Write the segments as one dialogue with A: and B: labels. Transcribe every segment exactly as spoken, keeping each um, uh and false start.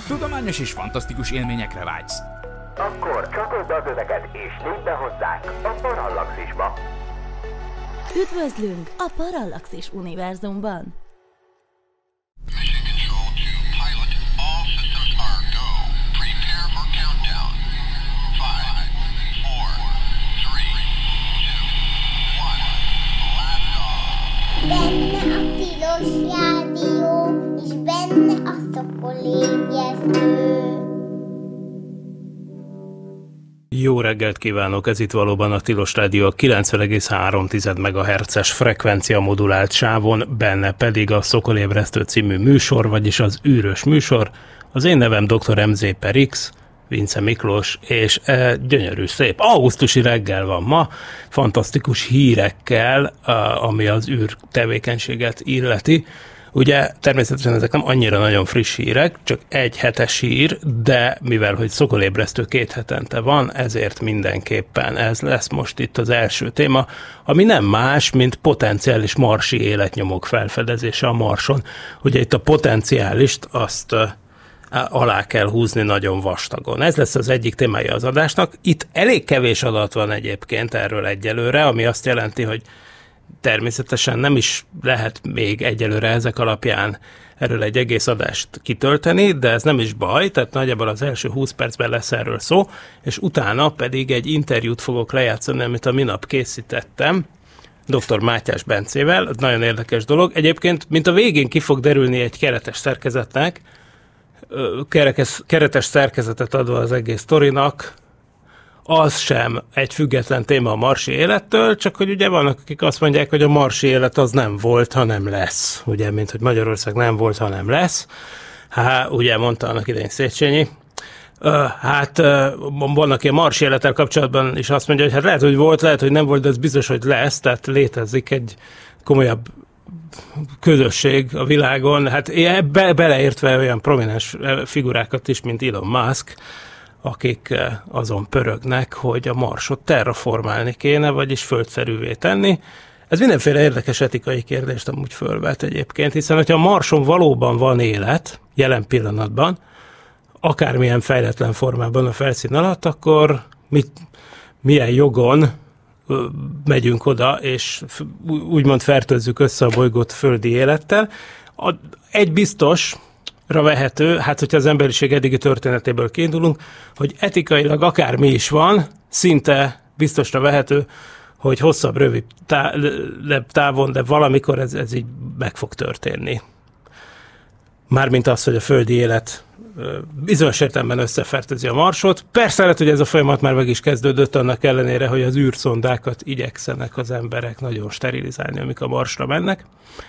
A: Tudományos és fantasztikus élményekre vágysz?
B: Akkor csatold be az öveket és lépj be hozzánk a Parallaxisba.
C: Üdvözlünk a Parallaxis univerzumban!
D: Benne a tilos rádió, és benne a szokolébresztő.
E: Jó reggelt kívánok! Ez itt valóban a Tilos Rádió a kilencven egész három megahertzes frekvencia modulált sávon, benne pedig a Szokolébresztő című műsor, vagyis az űrös műsor. Az én nevem doktor em zé per X, Vince Miklós, és e, gyönyörű, szép augusztusi reggel van ma, fantasztikus hírekkel, ami az űr tevékenységet illeti. Ugye természetesen ezek nem annyira nagyon friss hírek, csak egy hetes hír, de mivel hogy Szokolébresztő két hetente van, ezért mindenképpen ez lesz most itt az első téma, ami nem más, mint potenciális marsi életnyomok felfedezése a Marson. Ugye itt a potenciálist azt alá kell húzni nagyon vastagon. Ez lesz az egyik témája az adásnak. Itt elég kevés adat van egyébként erről egyelőre, ami azt jelenti, hogy természetesen nem is lehet még egyelőre ezek alapján erről egy egész adást kitölteni, de ez nem is baj, tehát nagyjából az első húsz percben lesz erről szó, és utána pedig egy interjút fogok lejátszani, amit a minap készítettem doktor Mátyás Bencével, ez nagyon érdekes dolog. Egyébként, mint a végén ki fog derülni egy keretes szerkezetnek, kerekes, keretes szerkezetet adva az egész sztorinak, az sem egy független téma a marsi élettől, csak hogy ugye vannak, akik azt mondják, hogy a marsi élet az nem volt, hanem lesz. Ugye, mint hogy Magyarország nem volt, hanem lesz. Hát, ugye mondta annak idején Széchenyi. Hát van, aki a marsi élettel kapcsolatban is azt mondja, hogy hát lehet, hogy volt, lehet, hogy nem volt, de ez biztos, hogy lesz, tehát létezik egy komolyabb közösség a világon, hát be, beleértve olyan prominens figurákat is, mint Elon Musk, akik azon pörögnek, hogy a Marsot terraformálni kéne, vagyis földszerűvé tenni. Ez mindenféle érdekes etikai kérdést amúgy fölvet egyébként, hiszen hogyha a Marson valóban van élet, jelen pillanatban, akármilyen fejletlen formában a felszín alatt, akkor mit, milyen jogon megyünk oda, és úgymond fertőzzük össze a bolygót földi élettel. Egy biztos, vehető, hát hogyha az emberiség eddigi történetéből kiindulunk, hogy etikailag akármi is van, szinte biztosra vehető, hogy hosszabb, rövid távon, de valamikor ez, ez így meg fog történni. Mármint az, hogy a földi élet bizonyos értelemben összefertőzi a Marsot. Persze lehet, hogy ez a folyamat már meg is kezdődött, annak ellenére, hogy az űrszondákat igyekszenek az emberek nagyon sterilizálni, amik a Marsra mennek.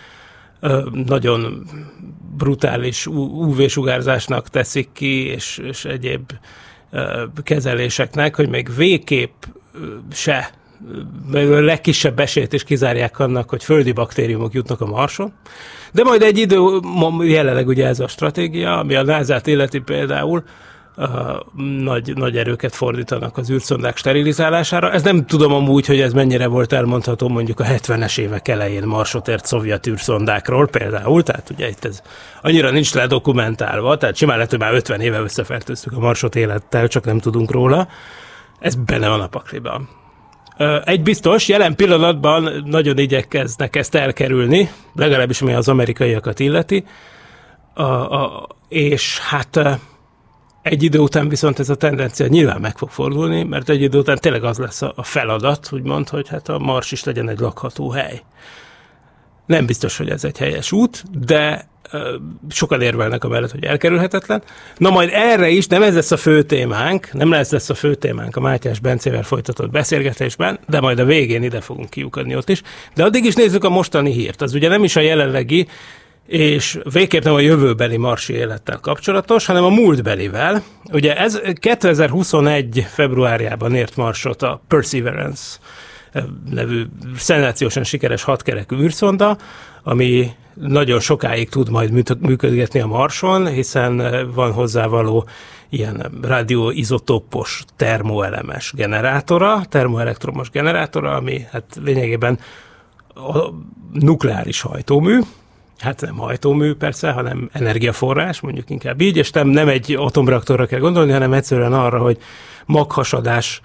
E: Nagyon brutális ú vé-sugárzásnak teszik ki, és, és egyéb kezeléseknek, hogy még végképp se, a legkisebb esélyt is kizárják annak, hogy földi baktériumok jutnak a Marson. De majd egy idő, jelenleg ugye ez a stratégia, ami a názát illeti például, Uh, nagy, nagy erőket fordítanak az űrszondák sterilizálására. Ez nem tudom amúgy, hogy ez mennyire volt elmondható mondjuk a hetvenes évek elején Marsot ért szovjet űrszondákról például, tehát ugye itt ez annyira nincs ledokumentálva, tehát simán lehet, hogy már ötven éve összefertőztük a Marsot élettel, csak nem tudunk róla. Ez benne van a pakliban. Uh, egy biztos, jelen pillanatban nagyon igyekeznek ezt elkerülni, legalábbis ami az amerikaiakat illeti, uh, uh, és hát uh, egy idő után viszont ez a tendencia nyilván meg fog fordulni, mert egy idő után tényleg az lesz a feladat, úgymond, hogy hát a Mars is legyen egy lakható hely. Nem biztos, hogy ez egy helyes út, de uh, sokan érvelnek amellett, hogy elkerülhetetlen. Na majd erre is, nem ez lesz a fő témánk, nem lesz, lesz a fő témánk a Mátyás Bencével folytatott beszélgetésben, de majd a végén ide fogunk kiukadni ott is. De addig is nézzük a mostani hírt. Az ugye nem is a jelenlegi, és végképp nem a jövőbeli marsi élettel kapcsolatos, hanem a múltbelivel. Ugye ez kétezer-huszonegy februárjában ért Marsot a Perseverance nevű szenzációsan sikeres hatkerekű űrszonda, ami nagyon sokáig tud majd működgetni a Marson, hiszen van hozzávaló ilyen radioizotópos termoelemes generátora, termoelektromos generátora, ami hát lényegében a nukleáris hajtómű, hát nem hajtómű persze, hanem energiaforrás, mondjuk inkább így, és nem, nem egy atomreaktorra kell gondolni, hanem egyszerűen arra, hogy maghasadás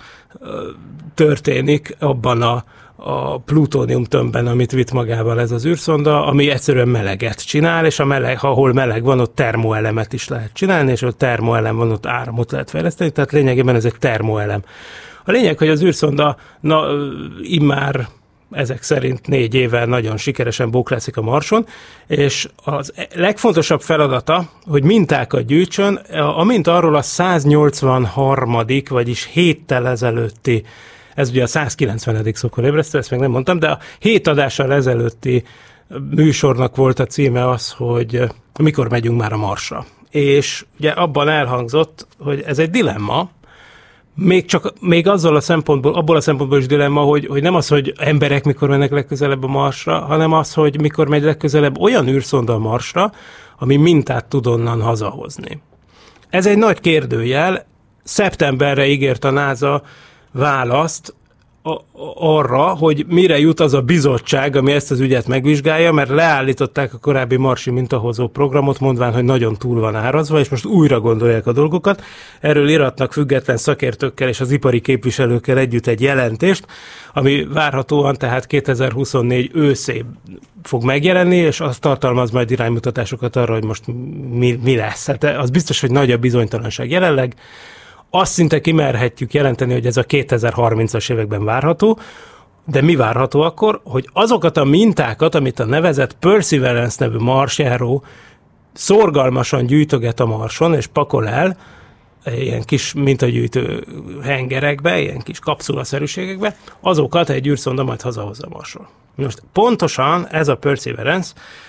E: történik abban a, a plutónium tömbben, amit vitt magával ez az űrszonda, ami egyszerűen meleget csinál, és a meleg, ahol meleg van, ott termoelemet is lehet csinálni, és ott termoelem van, ott áramot lehet fejleszteni, tehát lényegében ez egy termoelem. A lényeg, hogy az űrszonda na, immár ezek szerint négy éve nagyon sikeresen bóklászik a Marson, és az legfontosabb feladata, hogy mintákat gyűjtsön, amint arról a száznyolcvanharmadik vagyis héttel ezelőtti, ez ugye a százkilencvenedik szokolébresztő, ezt még nem mondtam, de a hét adással ezelőtti műsornak volt a címe az, hogy mikor megyünk már a Marsra. És ugye abban elhangzott, hogy ez egy dilemma, Még csak még azzal a szempontból, abból a szempontból is dilemma, hogy, hogy nem az, hogy emberek mikor mennek legközelebb a Marsra, hanem az, hogy mikor megy legközelebb olyan űrszonda a Marsra, ami mintát tud onnan hazahozni. Ez egy nagy kérdőjel. Szeptemberre ígért a NASA választ a, arra, hogy mire jut az a bizottság, ami ezt az ügyet megvizsgálja, mert leállították a korábbi marsi mintahozó programot, mondván, hogy nagyon túl van árazva, és most újra gondolják a dolgokat. Erről iratnak független szakértőkkel és az ipari képviselőkkel együtt egy jelentést, ami várhatóan tehát kétezer-huszonnégy őszén fog megjelenni, és az tartalmaz majd iránymutatásokat arra, hogy most mi, mi lesz. Hát az biztos, hogy nagy a bizonytalanság jelenleg. Azt szinte kimerhetjük jelenteni, hogy ez a kétezer-harmincas években várható, de mi várható akkor, hogy azokat a mintákat, amit a nevezett Perseverance nevű marsjáró szorgalmasan gyűjtöget a Marson, és pakol el ilyen kis mintagyűjtő hengerekbe, ilyen kis kapszulaszerűségekbe, azokat egy űrszonda majd hazahozza a Marsról. Most pontosan ez a Perseverance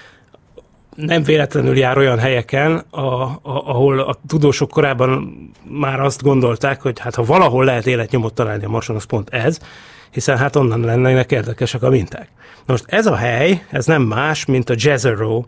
E: nem véletlenül jár olyan helyeken, a, a, ahol a tudósok korábban már azt gondolták, hogy hát ha valahol lehet életnyomot találni a Marson, az pont ez, hiszen hát onnan lennének érdekesek a minták. Most ez a hely, ez nem más, mint a Jezero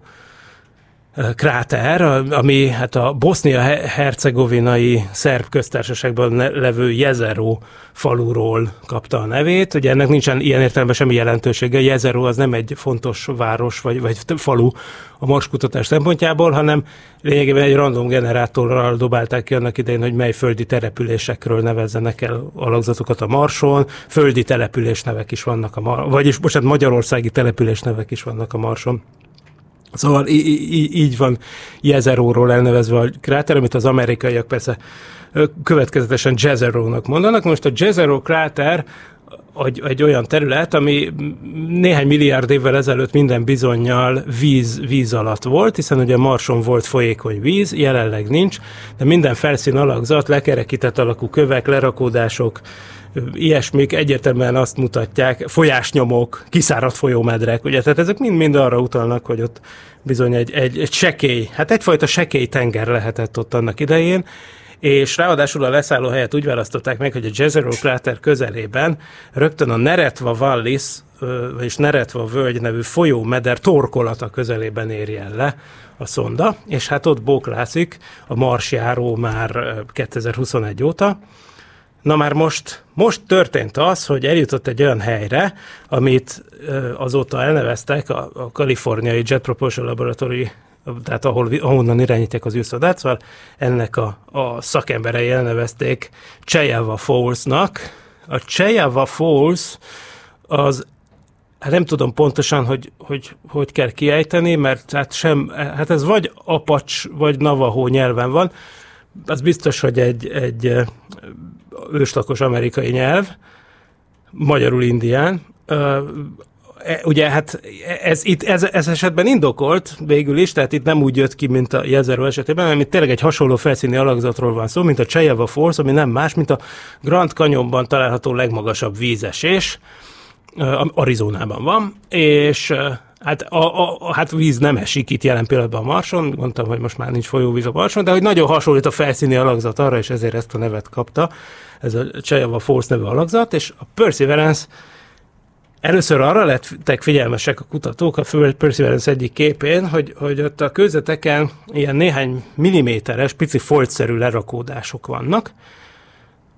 E: kráter, ami hát a bosznia-hercegovinai szerb köztársaságban levő Jezero faluról kapta a nevét. Ugye ennek nincsen ilyen értelemben semmi jelentősége. Jezero az nem egy fontos város vagy, vagy falu a marskutatás szempontjából, hanem lényegében egy random generátorral dobálták ki annak idején, hogy mely földi településekről nevezzenek el alakzatokat a Marson. Földi településnevek is vannak a Marson, vagyis bocsánat, magyarországi településnevek is vannak a Marson. Szóval í- í- így van Jezeróról elnevezve a kráter, amit az amerikaiak persze következetesen Jezerónak mondanak. Most a Jezero kráter egy, egy olyan terület, ami néhány milliárd évvel ezelőtt minden bizonnyal víz, víz alatt volt, hiszen ugye Marson volt folyékony víz, jelenleg nincs, de minden felszín alakzat, lekerekített alakú kövek, lerakódások, ilyesmik egyértelműen azt mutatják, folyásnyomok, kiszáradt folyómedrek, ugye, tehát ezek mind-mind arra utalnak, hogy ott bizony egy, egy, egy sekély, hát egyfajta sekély tenger lehetett ott annak idején, és ráadásul a leszálló helyet úgy választották meg, hogy a Jezero kráter közelében rögtön a Neretva Vallis, vagyis Neretva völgy nevű folyómeder torkolata közelében érjen le a szonda, és hát ott bóklászik a marsjáró már kétezer-huszonegy óta. Na már most, most történt az, hogy eljutott egy olyan helyre, amit azóta elneveztek a, a kaliforniai Jet Propulsion Laboratory, tehát ahol, ahonnan irányítják az űrszondát, szóval ennek a, a szakemberei elnevezték Cheyava Falls-nak. A Cheyava Falls az, hát nem tudom pontosan, hogy hogy, hogy kell kiejteni, mert hát, sem, hát ez vagy apacs, vagy navajo nyelven van. Az biztos, hogy egy, egy őslakos amerikai nyelv, magyarul indián. Ugye hát ez, itt, ez, ez esetben indokolt végül is, tehát itt nem úgy jött ki, mint a Jezero esetében, hanem itt tényleg egy hasonló felszíni alakzatról van szó, mint a Cheyava Falls, ami nem más, mint a Grand Canyonban található legmagasabb vízesés, Arizonában van, és hát, a, a, hát víz nem esik itt jelen pillanatban a Marson, mondtam, hogy most már nincs folyóvíz a Marson, de hogy nagyon hasonlít a felszíni alakzat arra, és ezért ezt a nevet kapta, ez a Cheyava Falls nevű alakzat, és a Perseverance először arra lettek figyelmesek a kutatók a Perseverance egyik képén, hogy, hogy ott a kőzeteken ilyen néhány milliméteres, pici foltszerű lerakódások vannak,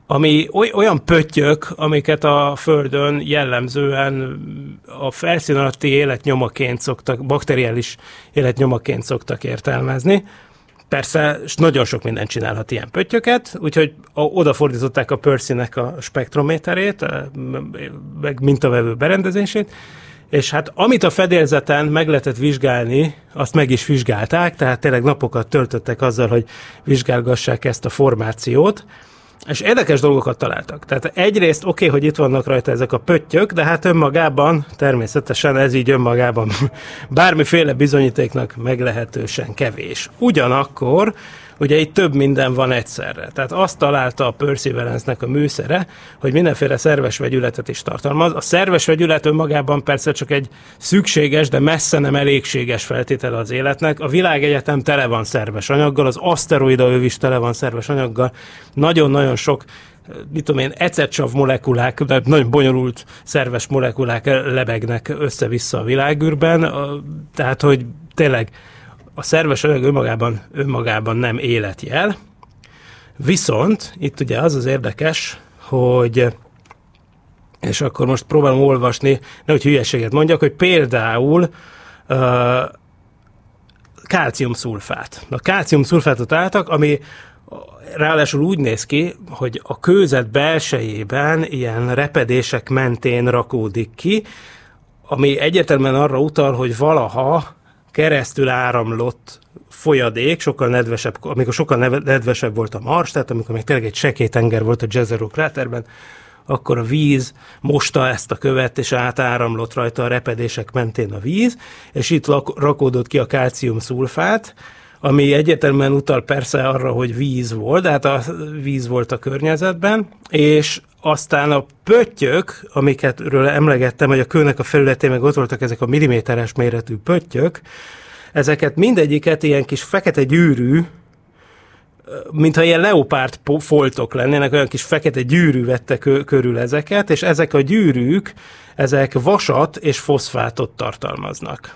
E: ami oly, olyan pöttyök, amiket a Földön jellemzően a felszín alatti életnyomaként szoktak, bakteriális életnyomaként szoktak értelmezni. Persze nagyon sok mindent csinálhat ilyen pöttyöket, úgyhogy odafordították a Percy-nek a spektrométerét, meg mintavevő berendezését, és hát amit a fedélzeten meg lehetett vizsgálni, azt meg is vizsgálták, tehát tényleg napokat töltöttek azzal, hogy vizsgálgassák ezt a formációt, és érdekes dolgokat találtak. Tehát egyrészt oké, okay, hogy itt vannak rajta ezek a pöttyök, de hát önmagában, természetesen ez így önmagában bármiféle bizonyítéknak meglehetősen kevés. Ugyanakkor ugye itt több minden van egyszerre. Tehát azt találta a Perseverance-nek a műszere, hogy mindenféle szerves vegyületet is tartalmaz. A szerves vegyület önmagában persze csak egy szükséges, de messze nem elégséges feltétele az életnek. A világegyetem tele van szerves anyaggal, az aszteroidaöv is tele van szerves anyaggal. Nagyon-nagyon sok, mit tudom én, ecetsav molekulák, de nagyon bonyolult szerves molekulák lebegnek össze-vissza a világűrben. Tehát, hogy tényleg a szerves anyag önmagában, önmagában nem életjel, viszont itt ugye az az érdekes, hogy, és akkor most próbálom olvasni, nehogy hülyeséget mondjak, hogy például uh, kálciumszulfát. A kálciumszulfátot álltak, ami ráadásul úgy néz ki, hogy a kőzet belsejében ilyen repedések mentén rakódik ki, ami egyértelműen arra utal, hogy valaha keresztül áramlott folyadék, sokkal nedvesebb, amikor sokkal nedvesebb volt a Mars, tehát amikor még tényleg egy sekély tenger volt a Jezero kráterben, akkor a víz mosta ezt a követ, és átáramlott rajta a repedések mentén a víz, és itt rakódott ki a kálciumszulfát, ami egyértelműen utal persze arra, hogy víz volt, de hát a víz volt a környezetben, és aztán a pöttyök, amiketről emlegettem, hogy a kőnek a felületén meg ott voltak ezek a milliméteres méretű pöttyök, ezeket mindegyiket ilyen kis fekete gyűrű, mintha ilyen leopárd foltok lennének, olyan kis fekete gyűrű vette körül ezeket, és ezek a gyűrűk, ezek vasat és foszfátot tartalmaznak.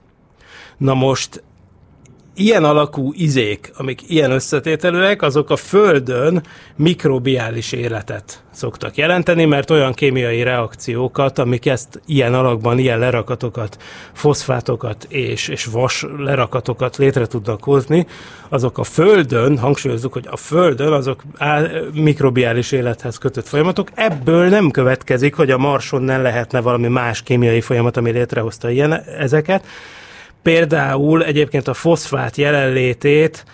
E: Na most ilyen alakú izék, amik ilyen összetételűek, azok a Földön mikrobiális életet szoktak jelenteni, mert olyan kémiai reakciókat, amik ezt ilyen alakban, ilyen lerakatokat, foszfátokat és, és vas lerakatokat létre tudnak hozni, azok a Földön, hangsúlyozzuk, hogy a Földön azok mikrobiális élethez kötött folyamatok, ebből nem következik, hogy a Marson nem lehetne valami más kémiai folyamat, ami létrehozta ilyen ezeket. Például egyébként a foszfát jelenlétét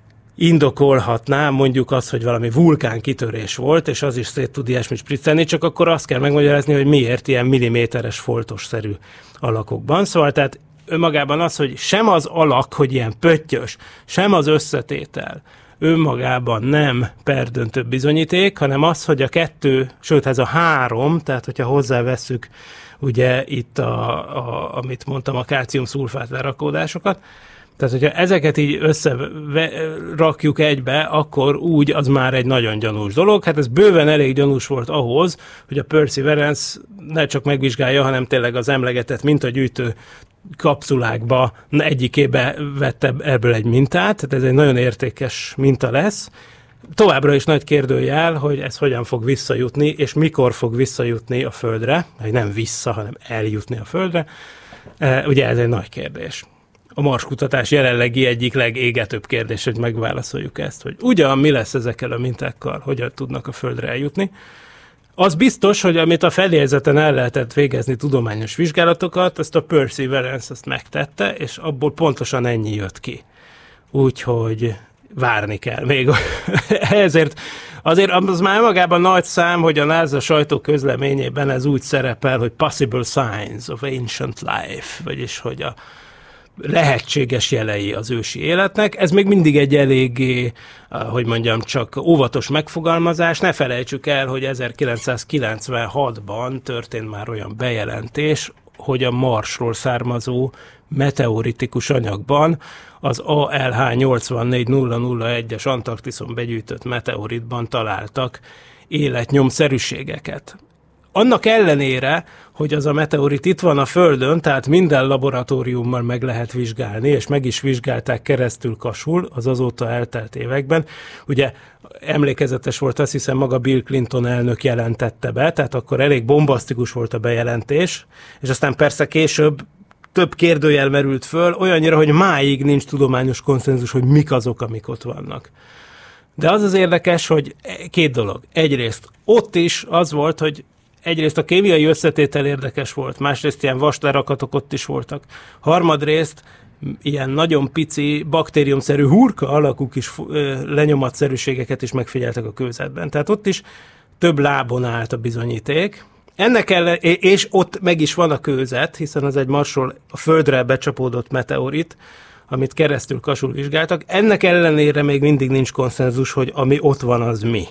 E: indokolhatná mondjuk az, hogy valami vulkánkitörés volt, és az is szét tud ilyesmit spriccelni, csak akkor azt kell megmagyarázni, hogy miért ilyen milliméteres foltosszerű alakokban. Szóval tehát önmagában az, hogy sem az alak, hogy ilyen pöttyös, sem az összetétel önmagában nem perdöntő bizonyíték, hanem az, hogy a kettő, sőt ez a három, tehát hogyha hozzávesszük ugye itt, a, a, amit mondtam, a kálcium-szulfát lerakódásokat. Tehát, hogyha ezeket így összerakjuk egybe, akkor úgy az már egy nagyon gyanús dolog. Hát ez bőven elég gyanús volt ahhoz, hogy a Perseverance ne csak megvizsgálja, hanem tényleg az emlegetett mintagyűjtő kapszulákba egyikébe vette ebből egy mintát. Tehát ez egy nagyon értékes minta lesz. Továbbra is nagy kérdőjel, hogy ez hogyan fog visszajutni, és mikor fog visszajutni a Földre, vagy nem vissza, hanem eljutni a Földre. Ugye ez egy nagy kérdés. A Mars kutatás jelenlegi egyik legégetőbb kérdés, hogy megválaszoljuk ezt, hogy ugyan mi lesz ezekkel a mintákkal, hogyan tudnak a Földre eljutni. Az biztos, hogy amit a fedélzeten el lehetett végezni tudományos vizsgálatokat, ezt a Perseverance ezt megtette, és abból pontosan ennyi jött ki. Úgyhogy várni kell még. Ezért azért az már magában nagy szám, hogy a NASA sajtó közleményében ez úgy szerepel, hogy possible signs of ancient life, vagyis hogy a lehetséges jelei az ősi életnek. Ez még mindig egy eléggé, hogy mondjam, csak óvatos megfogalmazás. Ne felejtsük el, hogy ezerkilencszázkilencvenhatban történt már olyan bejelentés, hogy a Marsról származó meteoritikus anyagban, az A L H nyolcvannégy nulla nulla egyes Antarktiszon begyűjtött meteoritban találtak életnyomszerűségeket. annak ellenére, hogy az a meteorit itt van a Földön, tehát minden laboratóriummal meg lehet vizsgálni, és meg is vizsgálták keresztül Kasul az azóta eltelt években. Ugye emlékezetes volt, azt hiszem maga Bill Clinton elnök jelentette be, tehát akkor elég bombasztikus volt a bejelentés, és aztán persze később több kérdőjel merült föl, olyannyira, hogy máig nincs tudományos konszenzus, hogy mik azok, amik ott vannak. De az az érdekes, hogy két dolog. Egyrészt ott is az volt, hogy egyrészt a kémiai összetétel érdekes volt, másrészt ilyen vaslerakatok ott is voltak. Harmadrészt ilyen nagyon pici baktériumszerű hurka alakú kis lenyomatszerűségeket is megfigyeltek a kőzetben. Tehát ott is több lábon állt a bizonyíték. Ennek ellen, és ott meg is van a kőzet, hiszen az egy Marsról a Földre becsapódott meteorit, amit keresztül Kasul vizsgáltak. Ennek ellenére még mindig nincs konszenzus, hogy ami ott van, az mi.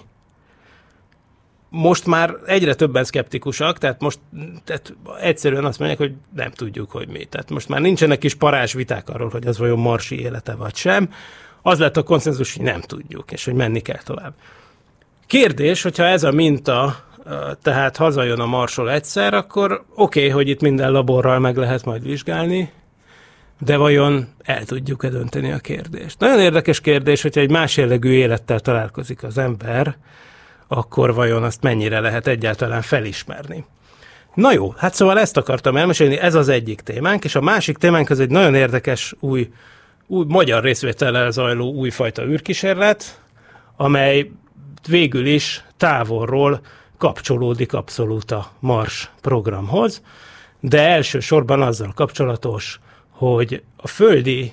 E: Most már egyre többen szkeptikusak, tehát most tehát egyszerűen azt mondják, hogy nem tudjuk, hogy mi. Tehát most már nincsenek is parázs viták arról, hogy az vajon marsi élete vagy sem. Az lett a konszenzus, hogy nem tudjuk, és hogy menni kell tovább. Kérdés, hogyha ez a minta, tehát hazajön a Marsról egyszer, akkor oké, okay, hogy itt minden laborral meg lehet majd vizsgálni, de vajon el tudjuk-e dönteni a kérdést? Nagyon érdekes kérdés, hogyha egy más jellegű élettel találkozik az ember, akkor vajon azt mennyire lehet egyáltalán felismerni. Na jó, hát szóval ezt akartam elmesélni, ez az egyik témánk, és a másik témánk az egy nagyon érdekes új, új magyar részvétellel zajló újfajta űrkísérlet, amely végül is távolról kapcsolódik abszolút a Mars programhoz, de elsősorban azzal kapcsolatos, hogy a földi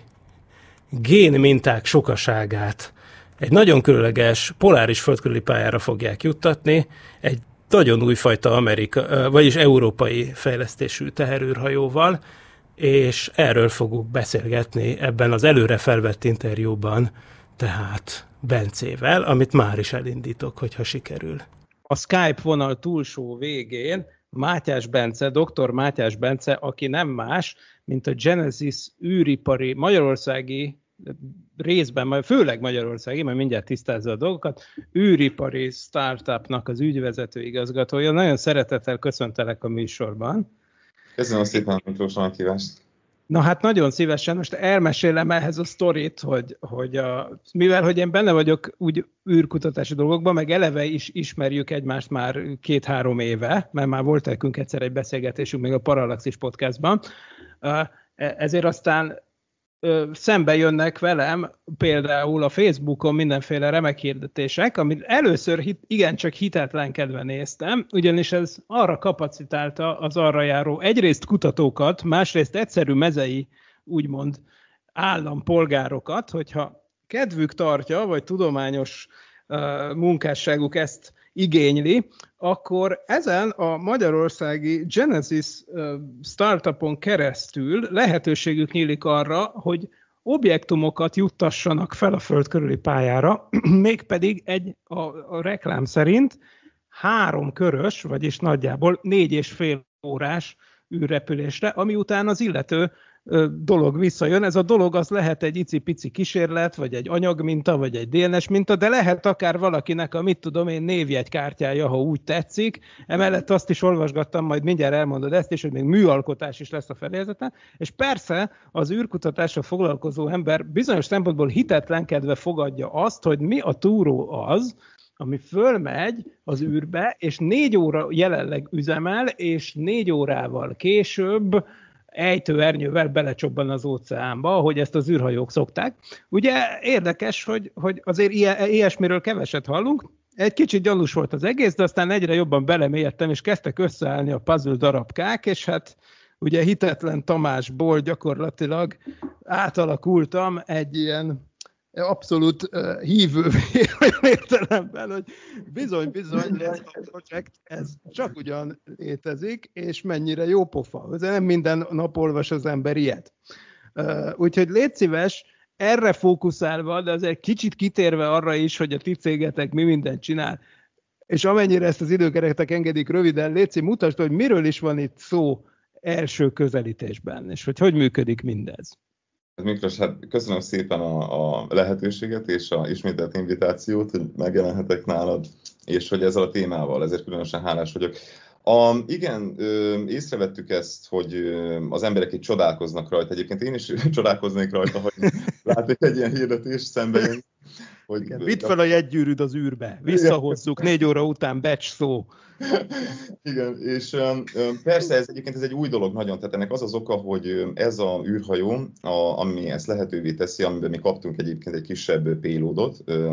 E: génminták sokaságát egy nagyon különleges poláris földkörüli pályára fogják juttatni, egy nagyon újfajta Amerika, vagyis európai fejlesztésű teherűrhajóval, és erről fogunk beszélgetni ebben az előre felvett interjúban, tehát Bencével, amit már is elindítok, hogyha sikerül. A Skype vonal túlsó végén Mátyás Bence, doktor Mátyás Bence, aki nem más, mint a Genesis űripari magyarországi részben, főleg Magyarországi, majd mindjárt tisztázza a dolgokat, űripari startupnak az ügyvezető igazgatója. Nagyon szeretettel köszöntelek a műsorban.
F: Köszönöm szépen, Miklós, a meghívást.
E: Na hát nagyon szívesen, most elmesélem ehhez a sztorit, hogy, hogy a, mivel hogy én benne vagyok úgy űrkutatási dolgokban, meg eleve is ismerjük egymást már két-három éve, mert már volt nekünk egyszer egy beszélgetésünk még a Parallaxis podcastban, ezért aztán szembe jönnek velem például a Facebookon mindenféle remek hirdetések, amit először hit, igencsak hitetlenkedve néztem, ugyanis ez arra kapacitálta az arra járó egyrészt kutatókat, másrészt egyszerű mezei, úgymond állampolgárokat, hogyha kedvük tartja, vagy tudományos uh, munkásságuk ezt igényli, akkor ezen a magyarországi Genesis startupon keresztül lehetőségük nyílik arra, hogy objektumokat juttassanak fel a föld körüli pályára, mégpedig egy, a, a reklám szerint három körös, vagyis nagyjából négy és fél órás űrrepülésre, ami után az illető dolog visszajön. Ez a dolog az lehet egy icipici kísérlet, vagy egy anyagminta, vagy egy dé en es minta, de lehet akár valakinek a mit tudom én névjegykártyája, ha úgy tetszik. Emellett azt is olvasgattam, majd mindjárt elmondod ezt is, hogy még műalkotás is lesz a feljegyzeten. És persze az űrkutatással foglalkozó ember bizonyos szempontból hitetlenkedve fogadja azt, hogy mi a túró az, ami fölmegy az űrbe, és négy óra jelenleg üzemel, és négy órával később ejtőernyővel belecsobban az óceánba, ahogy ezt az űrhajók szokták. Ugye érdekes, hogy, hogy azért ilyesmiről keveset hallunk. Egy kicsit gyanús volt az egész, de aztán egyre jobban belemélyedtem, és kezdtek összeállni a puzzle darabkák, és hát ugye hitetlen Tamásból gyakorlatilag átalakultam egy ilyen abszolút uh, hívővé olyan értelemben, hogy bizony-bizony ez a projekt, ez csak ugyan létezik, és mennyire jó pofa. Ez nem minden nap olvas az ember ilyet. Uh, úgyhogy légy szíves, erre fókuszálva, de azért kicsit kitérve arra is, hogy a ti cégetek mi mindent csinál, és amennyire ezt az időkeretek engedik röviden, légy szíves, mutasd, hogy miről is van itt szó első közelítésben, és hogy hogy működik mindez.
F: Miklós, hát köszönöm szépen a, a lehetőséget és a ismételt invitációt, hogy megjelenhetek nálad, és hogy ezzel a témával, ezért különösen hálás vagyok. A, igen, ö, észrevettük ezt, hogy ö, az emberek itt csodálkoznak rajta. Egyébként én is csodálkoznék rajta, hogy látok egy ilyen hirdetés szembe jön.
E: Hogy igen, vidd fel a jegygyűrűd az űrbe, visszahozzuk, négy óra után becs szó.
F: Igen, és ö, persze ez egyébként ez egy új dolog nagyon, tehát ennek az az oka, hogy ez a űrhajó, a, ami ezt lehetővé teszi, amiben mi kaptunk egyébként egy kisebb payloadot, ö,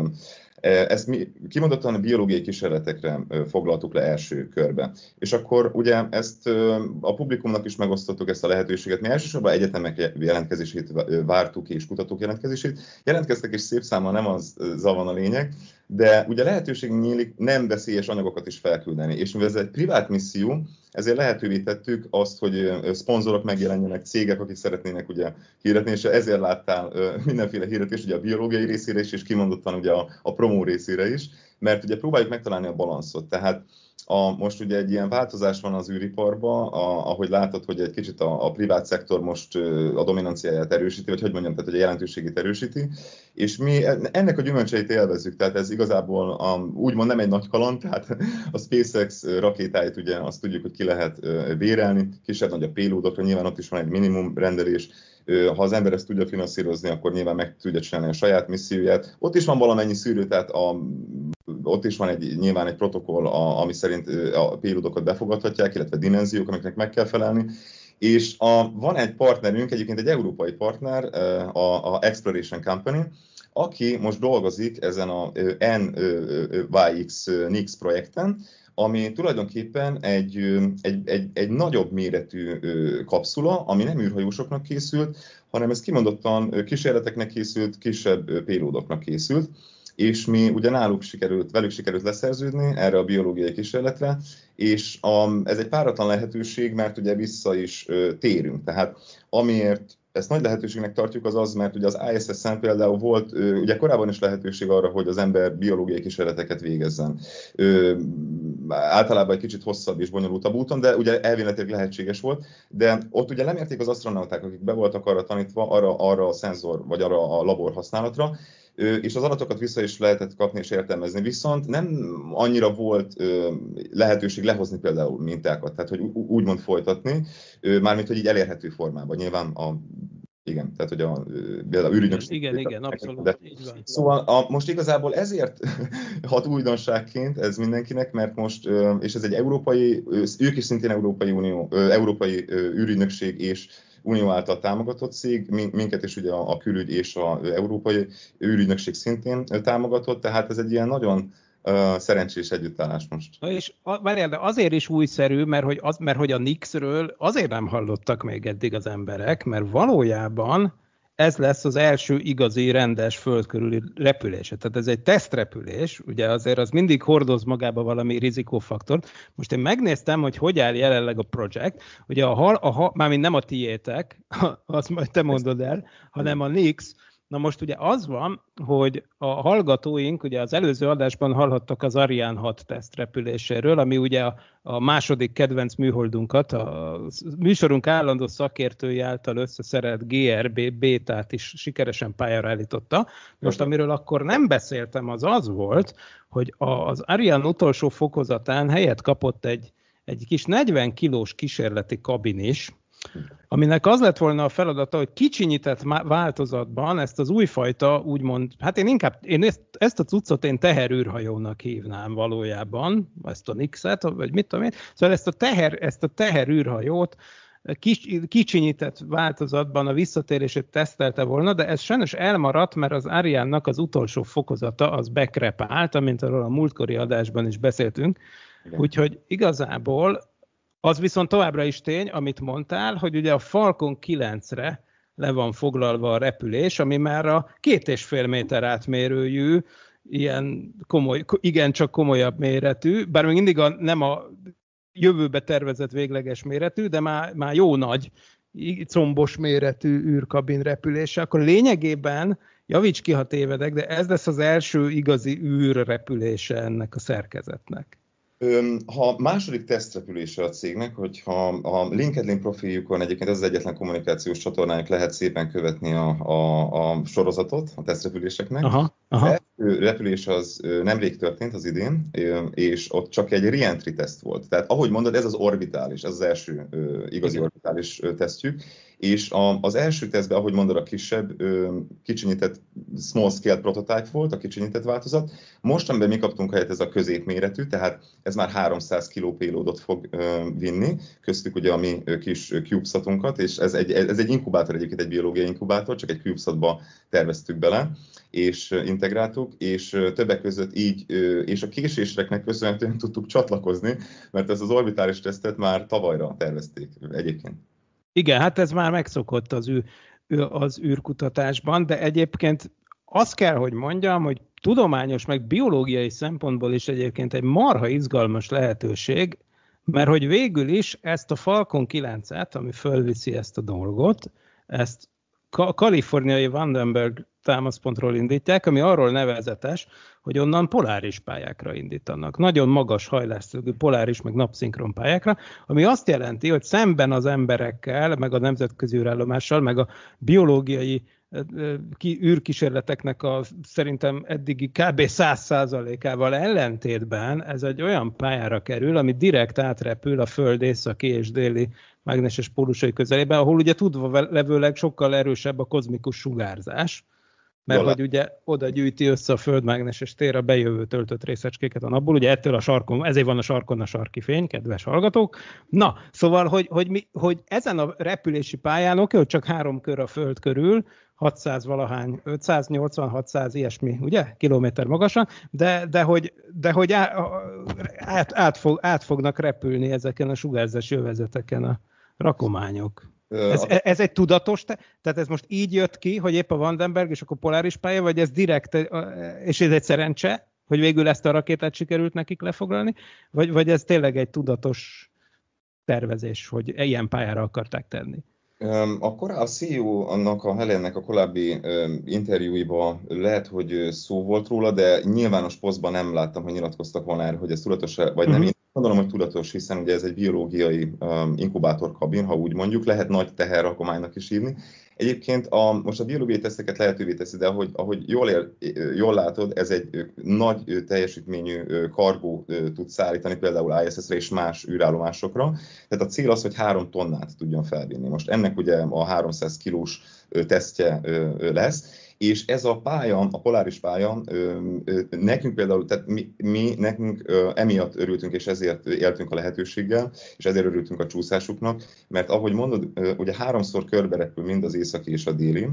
F: ezt mi kimondottan a biológiai kísérletekre foglaltuk le első körbe. És akkor ugye ezt a publikumnak is megosztottuk ezt a lehetőséget. Mi elsősorban egyetemek jelentkezését vártuk és kutatók jelentkezését. Jelentkeztek és szép számmal, nem az, az van a lényeg, de ugye lehetőség nyílik nem veszélyes anyagokat is felküldeni. És mivel ez egy privát misszió, ezért lehetővé tettük azt, hogy szponzorok megjelenjenek, cégek, akik szeretnének ugye hirdetni, és ezért láttál mindenféle hirdetést ugye a biológiai részére is, és kimondottan ugye a, a promó részére is, mert ugye próbáljuk megtalálni a balanszot. Tehát a, most ugye egy ilyen változás van az űriparban, a, ahogy látod, hogy egy kicsit a, a privát szektor most a dominanciáját erősíti, vagy hogy mondjam, tehát hogy a jelentőségét erősíti, és mi ennek a gyümölcseit élvezzük, tehát ez igazából a, úgymond nem egy nagy kaland, tehát a SpaceX rakétáit ugye azt tudjuk, hogy ki lehet bérelni, kisebb-nagyobb payloadokra, nyilván ott is van egy minimum rendelés, ha az ember ezt tudja finanszírozni, akkor nyilván meg tudja csinálni a saját misszióját. Ott is van valamennyi szűrő, tehát a, ott is van egy, nyilván egy protokoll, a, ami szerint a payloadokat befogadhatják, illetve dimenziók, amiknek meg kell felelni. És a, van egy partnerünk, egyébként egy európai partner, a, a Exploration Company, aki most dolgozik ezen a N Y X N I X projekten, ami tulajdonképpen egy, egy, egy, egy nagyobb méretű kapszula, ami nem űrhajósoknak készült, hanem ez kimondottan kísérleteknek készült, kisebb payloadoknak készült, és mi ugye náluk sikerült, velük sikerült leszerződni erre a biológiai kísérletre, és a, ez egy páratlan lehetőség, mert ugye vissza is térünk. Tehát amiért ezt nagy lehetőségnek tartjuk az az, mert ugye az I S S-en például volt ugye korábban is lehetőség arra, hogy az ember biológiai kísérleteket végezzen. Ö, általában egy kicsit hosszabb és bonyolultabb úton, de ugye elméletileg lehetséges volt, de ott ugye lemérték az asztronauták, akik be voltak arra tanítva, arra, arra a szenzor, vagy arra a labor használatra, és az adatokat vissza is lehetett kapni és értelmezni, viszont nem annyira volt lehetőség lehozni például mintákat, tehát hogy úgymond folytatni, mármint hogy így elérhető formában. Nyilván a igen, tehát hogy a, a űrügynökség...
E: Igen, igen, abszolút, de, így van.
F: Szóval a, most igazából ezért hat újdonságként ez mindenkinek, mert most, és ez egy európai, ők is szintén Európai Unió, Európai űrügynökség és Unió által támogatott cég, minket is ugye a külügy és az Európai űrügynökség szintén támogatott, tehát ez egy ilyen nagyon uh, szerencsés együttállás most.
E: Na és várjál, de azért is újszerű, mert hogy, az, mert hogy a N I X-ről azért nem hallottak még eddig az emberek, mert valójában ez lesz az első igazi, rendes földkörüli repülése. Tehát ez egy tesztrepülés, ugye azért az mindig hordoz magába valami rizikófaktort. Most én megnéztem, hogy hogy áll jelenleg a projekt. Ugye a hal, a hal, mármint nem a tiétek, azt majd te mondod el, hanem a N I X. Na most ugye az van, hogy a hallgatóink, ugye az előző adásban hallhattak az Ariane hat tesztrepüléséről, ami ugye a, a második kedvenc műholdunkat, a műsorunk állandó szakértői által összeszerelt G R B bétát is sikeresen pályára állította. Most amiről akkor nem beszéltem, az az volt, hogy az Ariane utolsó fokozatán helyet kapott egy, egy kis negyven kilós kísérleti kabin is, aminek az lett volna a feladata, hogy kicsinyített változatban ezt az újfajta, úgymond, hát én inkább, én ezt, ezt a cuccot én teherűrhajónak hívnám valójában, ezt a N X-et, vagy mit tudom én, szóval ezt a, teher, ezt a teherűrhajót kis, kicsinyített változatban a visszatérését tesztelte volna, de ez sajnos elmaradt, mert az Ariane-nak az utolsó fokozata az bekrepált, amint arról a múltkori adásban is beszéltünk, igen. Úgyhogy igazából az viszont továbbra is tény, amit mondtál, hogy ugye a Falcon kilencre le van foglalva a repülés, ami már a két és fél méter átmérőjű, ilyen komoly, igencsak komolyabb méretű, bár még mindig a, nem a jövőbe tervezett végleges méretű, de már, már jó nagy, combos méretű űrkabin repülése, akkor lényegében, javíts ki, ha tévedek, de ez lesz az első igazi űrrepülése ennek a szerkezetnek.
F: Ha második tesztrepülése a cégnek, hogyha a LinkedIn profiljukon egyébként ez az egyetlen kommunikációs csatornájuk, lehet szépen követni a, a, a sorozatot a tesztrepüléseknek.
E: Aha, aha.
F: repülés az nemrég történt az idén, és ott csak egy re-entry teszt volt. Tehát ahogy mondod, ez az orbitális, ez az első igazi orbitális tesztjük, és az első tesztben, ahogy mondod, a kisebb, kicsinyített small scale prototype volt, a kicsinyített változat. Most, amiben mi kaptunk helyet, ez a középméretű, tehát ez már háromszáz kiló payloadot fog vinni, köztük ugye a mi kis CubeSatunkat, és ez egy, ez egy inkubátor, egyébként egy biológiai inkubátor, csak egy CubeSatba terveztük bele, és integráltuk, és többek között így, és a késéseknek köszönhetően tudtuk csatlakozni, mert ezt az orbitális tesztet már tavalyra tervezték egyébként.
E: Igen, hát ez már megszokott az, űr, az űrkutatásban, de egyébként azt kell, hogy mondjam, hogy tudományos, meg biológiai szempontból is egyébként egy marha izgalmas lehetőség, mert hogy végül is ezt a Falcon kilencet, ami fölviszi ezt a dolgot, ezt a kaliforniai Vandenberg támaszpontról indítják, ami arról nevezetes, hogy onnan poláris pályákra indítanak. Nagyon magas hajlásszögű poláris, meg napszinkron pályákra, ami azt jelenti, hogy szemben az emberekkel, meg a nemzetközi űrállomással, meg a biológiai űrkísérleteknek a szerintem eddigi kb. száz százalékával ellentétben ez egy olyan pályára kerül, ami direkt átrepül a Föld északi és déli mágneses pólusai közelében, ahol ugye tudva levőleg sokkal erősebb a kozmikus sugárzás, mert Jól. hogy ugye oda gyűjti össze a földmágneses tér a bejövő töltött részecskéket a napból, ugye ettől a sarkon, ezért van a sarkon a sarki fény, kedves hallgatók. Na, szóval, hogy, hogy, mi, hogy ezen a repülési pályán, oké, hogy csak három kör a Föld körül, hatszáz valahány, ötszáznyolcvan hatszáz ilyesmi, ugye, kilométer magasan, de, de hogy, de hogy át, át, fog, át fognak repülni ezeken a sugárzási övezeteken a rakományok. Ez, ez egy tudatos, te, tehát ez most így jött ki, hogy épp a Vandenberg és akkor poláris pálya, vagy ez direkt, és ez egy szerencse, hogy végül ezt a rakétát sikerült nekik lefoglalni, vagy, vagy ez tényleg egy tudatos tervezés, hogy ilyen pályára akarták tenni?
F: Akkor a cé e o annak a Helennek a korábbi interjúiban lehet, hogy szó volt róla, de nyilvános posztban nem láttam, hogy nyilatkoztak volna erre, hogy ez tudatos vagy uh-huh. nem. Én gondolom, hogy tudatos, hiszen ugye ez egy biológiai inkubátorkabin, ha úgy mondjuk, lehet nagy teherrakománynak is hívni. Egyébként a, most a biológiai teszteket lehetővé teszi, de ahogy, ahogy jól, él, jól látod, ez egy nagy teljesítményű kargó tud szállítani, például i es es-re és más űrállomásokra. Tehát a cél az, hogy három tonnát tudjon felvinni. Most ennek ugye a háromszáz kilós tesztje lesz, és ez a pálya, a poláris pálya, nekünk például, tehát mi, mi nekünk emiatt örültünk, és ezért éltünk a lehetőséggel, és ezért örültünk a csúszásuknak, mert ahogy mondod, ugye háromszor körbe repül mind az északi és a déli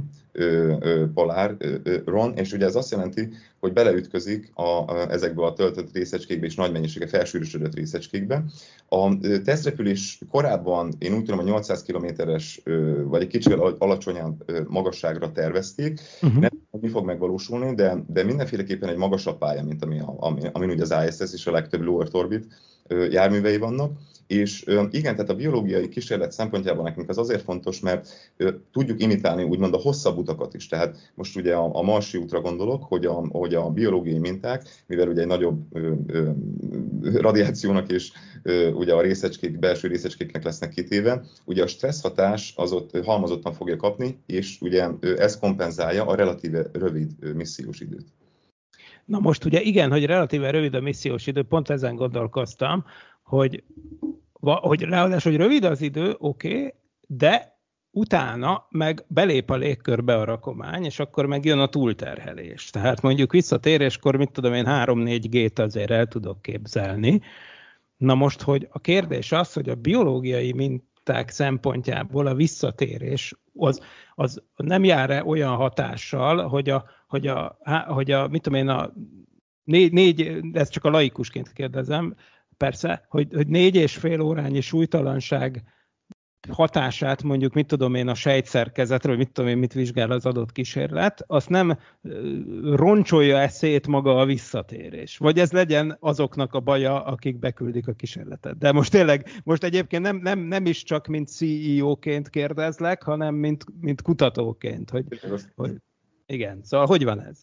F: poláron, és ugye ez azt jelenti, hogy beleütközik a, a, ezekbe a töltött részecskékbe és nagy mennyisége felsűrűsödött részecskékbe. A tesztrepülés korábban, én úgy tudom, a nyolcszáz kilométeres, vagy egy kicsivel alacsonyabb magasságra tervezték. Uh-huh. Nem mi fog megvalósulni, de, de mindenféleképpen egy magasabb pálya, mint ami, ami, amin ugye az i es es és a legtöbb low Earth orbit járművei vannak. És igen, tehát a biológiai kísérlet szempontjában nekünk az azért fontos, mert tudjuk imitálni úgymond a hosszabb utakat is. Tehát most ugye a, a marsi útra gondolok, hogy a, hogy a biológiai minták, mivel ugye egy nagyobb ö, ö, radiációnak és ö, ugye a részecskék, belső részecskéknek lesznek kitéve, ugye a stressz hatás az ott halmozottan fogja kapni, és ugye ez kompenzálja a relatíve rövid missziós időt.
E: Na most ugye igen, hogy relatíve rövid a missziós idő, pont ezen gondolkoztam, hogy, hogy ráadásul, hogy rövid az idő, oké, okay, de utána meg belép a légkörbe a rakomány, és akkor meg jön a túlterhelés. Tehát mondjuk visszatéréskor, mit tudom én, három-négy gét azért el tudok képzelni. Na most, hogy a kérdés az, hogy a biológiai minták szempontjából a visszatérés az, az nem jár-e olyan hatással, hogy a, hogy a, hogy a mit tudom én, a négy, négy, ezt csak a laikusként kérdezem, persze, hogy, hogy négy és fél órányi súlytalanság hatását mondjuk, mit tudom én, a sejtszerkezetről, mit tudom én, mit vizsgál az adott kísérlet, azt nem roncsolja eszét maga a visszatérés. Vagy ez legyen azoknak a baja, akik beküldik a kísérletet. De most tényleg, most egyébként nem, nem, nem is csak mint cé e o-ként kérdezlek, hanem mint, mint kutatóként. Hogy, hogy, igen, szóval hogy van ez?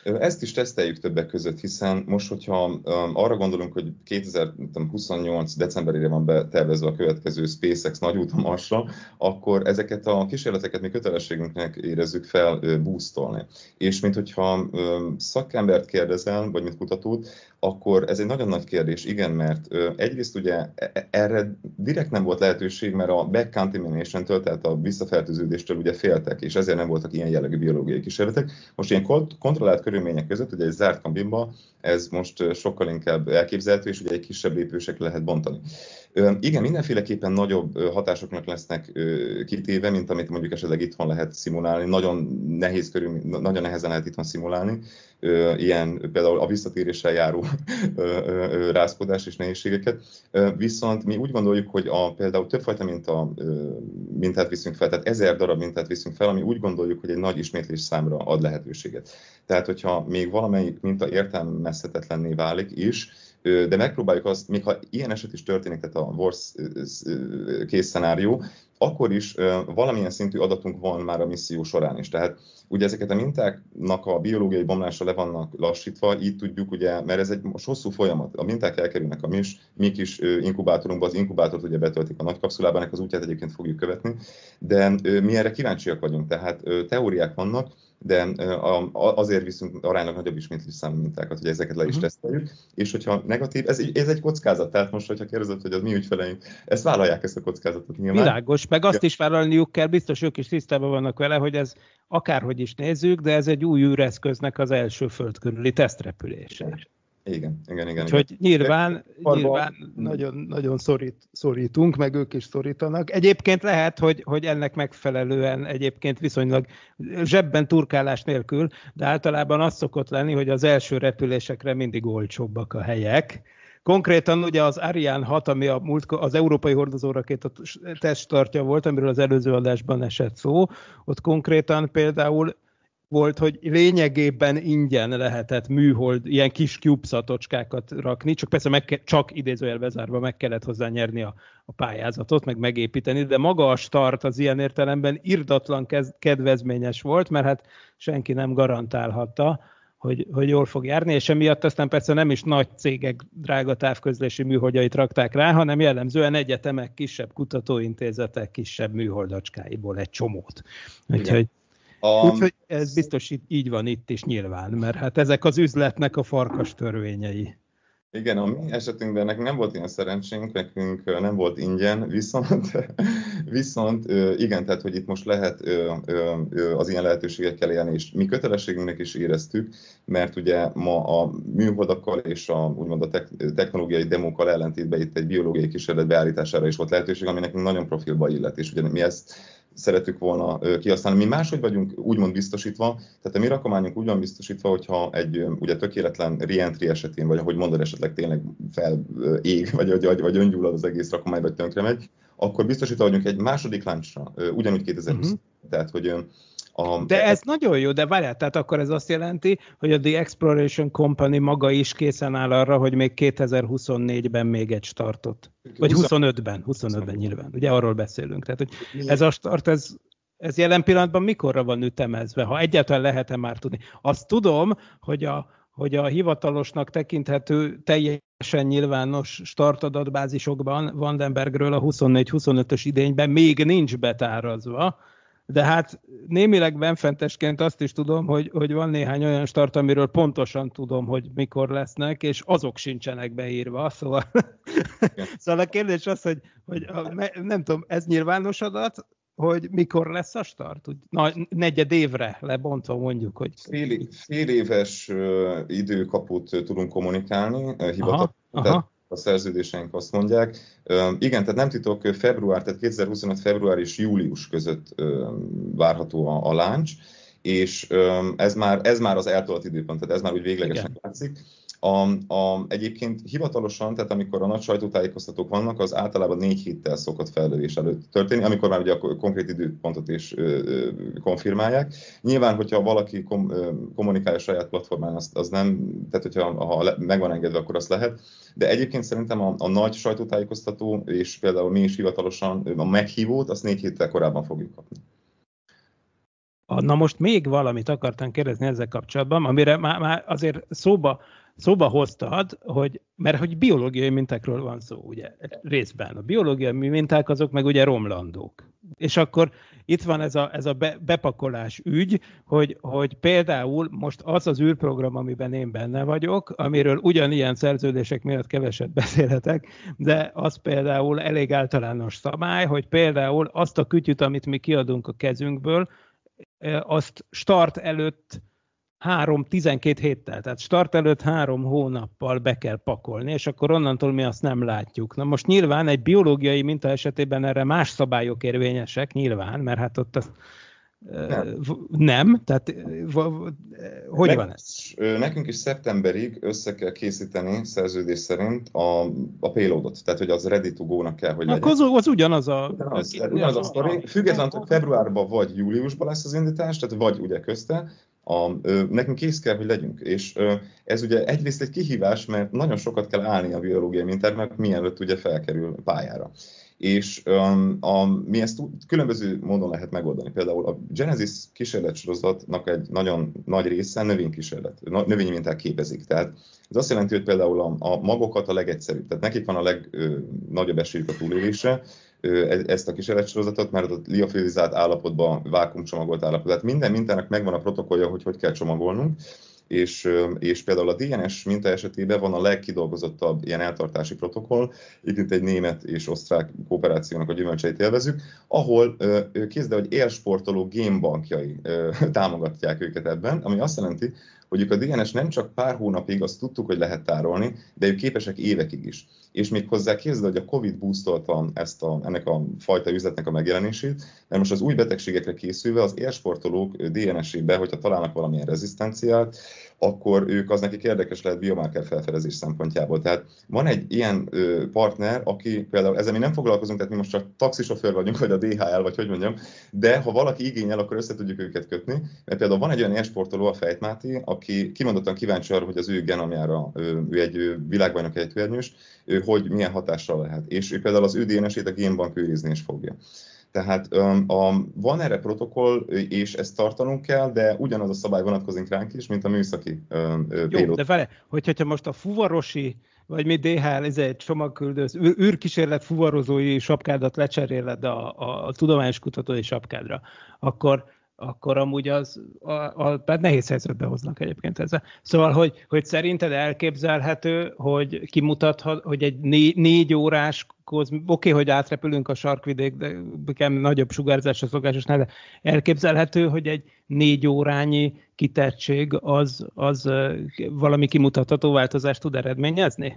F: Ezt is teszteljük többek között, hiszen most, hogyha arra gondolunk, hogy kétezer-huszonnyolc decemberére van betervezve a következő SpaceX nagyút a Marsra, akkor ezeket a kísérleteket mi kötelességünknek érezzük fel boostolni. És mint hogyha szakembert kérdezel, vagy mint kutatót, akkor ez egy nagyon nagy kérdés, igen, mert egyrészt ugye erre direkt nem volt lehetőség, mert a back contamination-től, tehát a visszafertőződéstől ugye féltek, és ezért nem voltak ilyen jellegű biológiai kísérletek. Most ilyen kontrollált körülmények között, ugye egy zárt kabinba, ez most sokkal inkább elképzelhető, és ugye egy kisebb lépősekre lehet bontani. Igen, mindenféleképpen nagyobb hatásoknak lesznek kitéve, mint amit mondjuk esetleg itthon lehet szimulálni. Nagyon nehéz körül, nagyon nehezen lehet itthon szimulálni. Ilyen például a visszatéréssel járó rázkodás és nehézségeket. Viszont mi úgy gondoljuk, hogy a, például többfajta minta, mintát viszünk fel, tehát ezer darab mintát viszünk fel, ami úgy gondoljuk, hogy egy nagy ismétlés számra ad lehetőséget. Tehát, hogyha még valamelyik minta értelmezhetetlenné válik is, de megpróbáljuk azt, még ha ilyen eset is történik, tehát a worst case szenárió, akkor is valamilyen szintű adatunk van már a misszió során is. Tehát ugye ezeket a mintáknak a biológiai bomlása le vannak lassítva, így tudjuk, ugye, mert ez egy most hosszú folyamat. A minták elkerülnek a mi, mi kis inkubátorunkba, az inkubátort ugye betöltik a nagy kapszulában, ennek az útját egyébként fogjuk követni, de mi erre kíváncsiak vagyunk, tehát teóriák vannak, de azért viszünk aránylag nagyobb ismétlés számú mintákat, hogy ezeket le is teszteljük, és hogyha negatív, ez, ez egy kockázat, tehát most, hogyha kérdezett, hogy az mi ügyfeleink, ezt vállalják, ezt a kockázatot nyilván.
G: Világos, meg azt is vállalniuk kell, biztos ők is tisztában vannak vele, hogy ez akárhogy is nézzük, de ez egy új űreszköznek az első föld körüli tesztrepülése.
F: Igen, igen, igen.
G: Úgyhogy nyilván, nyilván nagyon, nagyon szorít, szorítunk, meg ők is szorítanak. Egyébként lehet, hogy, hogy ennek megfelelően egyébként viszonylag zsebben turkálás nélkül, de általában az szokott lenni, hogy az első repülésekre mindig olcsóbbak a helyek. Konkrétan ugye az Ariane hat, ami a múlt, az európai hordozórakéta teststartja volt, amiről az előző adásban esett szó, ott konkrétan például volt, hogy lényegében ingyen lehetett műhold, ilyen kis CubeSatocskákat rakni, csak persze meg ke- csak idézőjelbe zárva meg kellett hozzá nyerni a, a pályázatot, meg megépíteni, de maga a start az ilyen értelemben irdatlan kez- kedvezményes volt, mert hát senki nem garantálhatta, hogy, hogy jól fog járni, és emiatt aztán persze nem is nagy cégek drága távközlési műholdjait rakták rá, hanem jellemzően egyetemek, kisebb kutatóintézetek, kisebb műholdacskáiból egy csomót. Úgyhogy
F: A...
G: Úgyhogy ez biztos így van itt is nyilván, mert hát ezek az üzletnek a farkas törvényei.
F: Igen, a mi esetünkben nekünk nem volt ilyen szerencsénk, nekünk nem volt ingyen, viszont, viszont igen, tehát hogy itt most lehet az ilyen lehetőségekkel élni, és mi kötelességünknek is éreztük, mert ugye ma a műholdakkal és a, úgymond a technológiai demókkal ellentétben itt egy biológiai kísérlet beállítására is volt lehetőség, ami nekünk nagyon profilba illet, és ugye mi ezt szeretük volna kihasználni. Mi máshogy vagyunk úgymond biztosítva, tehát a mi rakományunk úgy van biztosítva, hogyha egy ugye tökéletlen re-entry esetén, vagy ahogy mondod, esetleg tényleg felég, vagy, vagy, vagy öngyullad az egész rakomány, vagy tönkre megy, akkor biztosítva vagyunk egy második launchra, ugyanúgy kétezer-húsz. Uh-huh. Tehát, hogy a...
G: De ez nagyon jó, de várjál, tehát akkor ez azt jelenti, hogy a The Exploration Company maga is készen áll arra, hogy még kétezer-huszonnégyben még egy startot. Vagy huszonötben, huszonötben nyilván. Ugye arról beszélünk. Tehát, hogy ez a start, ez, ez jelen pillanatban mikorra van ütemezve? Ha egyáltalán lehet-e már tudni? Azt tudom, hogy a, hogy a hivatalosnak tekinthető teljesen nyilvános startadatbázisokban Vandenbergről a huszonnégy-huszonötös idényben még nincs betárazva, de hát némileg benfentesként azt is tudom, hogy, hogy van néhány olyan start, amiről pontosan tudom, hogy mikor lesznek, és azok sincsenek beírva. Szóval, szóval a kérdés az, hogy, hogy a, nem tudom, ez nyilvános adat, hogy mikor lesz a start? Úgy, na, negyed évre lebontva mondjuk, hogy...
F: Fél, fél éves uh, időkaput uh, tudunk kommunikálni, uh, hivatal. A szerződéseink azt mondják. Uh, igen, tehát nem titok, február, tehát kétezer-huszonöt február és július között uh, várható a, a launch, és um, ez, már, ez már az eltolt időpont, tehát ez már úgy véglegesen igen. látszik. A, a, egyébként hivatalosan, tehát amikor a nagy sajtótájékoztatók vannak, az általában négy héttel szokott fellövés előtt történni, amikor már ugye a konkrét időpontot is ö, ö, konfirmálják. Nyilván, hogyha valaki kom, ö, kommunikálja a saját platformán, az, az nem, tehát hogyha ha le, meg van engedve, akkor azt lehet. De egyébként szerintem a, a nagy sajtótájékoztató, és például mi is hivatalosan a meghívót, azt négy héttel korábban fogjuk kapni.
G: Na most még valamit akartam kérdezni ezzel kapcsolatban, amire már, már azért szóba, szóba hoztad, hogy, mert hogy biológiai mintákról van szó, ugye, részben. A biológiai minták azok meg ugye romlandók. És akkor itt van ez a, ez a be, bepakolás ügy, hogy, hogy például most az az űrprogram, amiben én benne vagyok, amiről ugyanilyen szerződések miatt keveset beszélhetek, de az például elég általános szabály, hogy például azt a kütyüt, amit mi kiadunk a kezünkből, azt start előtt három tizenkét héttel, tehát start előtt három hónappal be kell pakolni, és akkor onnantól mi azt nem látjuk. Na most nyilván egy biológiai minta esetében erre más szabályok érvényesek, nyilván, mert hát ott az, nem. nem, tehát hogy
F: Nek,
G: van ez?
F: Nekünk is szeptemberig össze kell készíteni szerződés szerint a, a payloadot, tehát hogy az ready to go-nak kell, hogy legyen.
G: Az, az ugyanaz a...
F: Ugyanaz, ugyanaz a sztori, függetlenül, hogy februárban vagy júliusban lesz az indítás, tehát vagy ugye közte, A, ö, nekünk kész kell, hogy legyünk, és ö, ez ugye egyrészt egy kihívás, mert nagyon sokat kell állni a biológiai mintáknak, mielőtt ugye felkerül pályára. És ö, a, mi ezt különböző módon lehet megoldani. Például a Genesis kísérletsorozatnak egy nagyon nagy része növénykísérlet, növényi minták képezik. Tehát ez azt jelenti, hogy például a, a magokat a legegyszerűbb, tehát nekik van a legnagyobb esélyük a túlélésre, ezt a kísérletsorozatot, mert a liofilizált állapotban, vákuumcsomagolt állapotban. Tehát minden mintának megvan a protokollja, hogy hogy kell csomagolnunk, és, és például a dé en es minta esetében van a legkidolgozottabb ilyen eltartási protokoll, itt egy német és osztrák kooperációnak a gyümölcseit élvezük, ahol képzeld, hogy élsportoló génbankjai támogatják őket ebben, ami azt jelenti, hogy ők a dé en es nem csak pár hónapig, azt tudtuk, hogy lehet tárolni, de ők képesek évekig is. És még hozzá képzeld, hogy a Covid boostolta ezt a, ennek a fajta üzletnek a megjelenését, mert most az új betegségekre készülve az élsportolók dé en es-ébe, hogyha találnak valamilyen rezisztenciát, akkor ők az nekik érdekes lehet biomarker felfedezés szempontjából. Tehát van egy ilyen ö, partner, aki például ezzel mi nem foglalkozunk, tehát mi most csak taxisofőr vagyunk, vagy a dé há el, vagy hogy mondjam, de ha valaki igényel, akkor össze tudjuk őket kötni, mert például van egy olyan élsportoló, a Fejt Máté, aki kimondottan kíváncsi arra, hogy az ő genomjára, ő egy világbajnok ejtőernyős, hogy milyen hatással lehet. És ő például az ő dé en es-ét a génbank őrizni is fogja. Tehát um, a, van erre protokoll, és ezt tartanunk kell, de ugyanaz a szabály vonatkozik ránk is, mint a műszaki um,
G: Jó, pélót. De vele, hogyha most a fuvarosi, vagy mi dé há el, ez egy csomagküldő, űr, űrkísérlet fuvarozói sapkádat lecseréled a, a, a tudományos kutatói sapkádra, akkor akkor amúgy az, a, a, a nehéz helyzetbe hoznak egyébként ezzel. Szóval, hogy, hogy szerinted elképzelhető, hogy kimutathat, hogy egy né, négy órás oké, okay, hogy átrepülünk a sarkvidék, de nagyobb sugárzás a szokásos, de elképzelhető, hogy egy négy órányi kitettség az, az valami kimutatható változást tud eredményezni?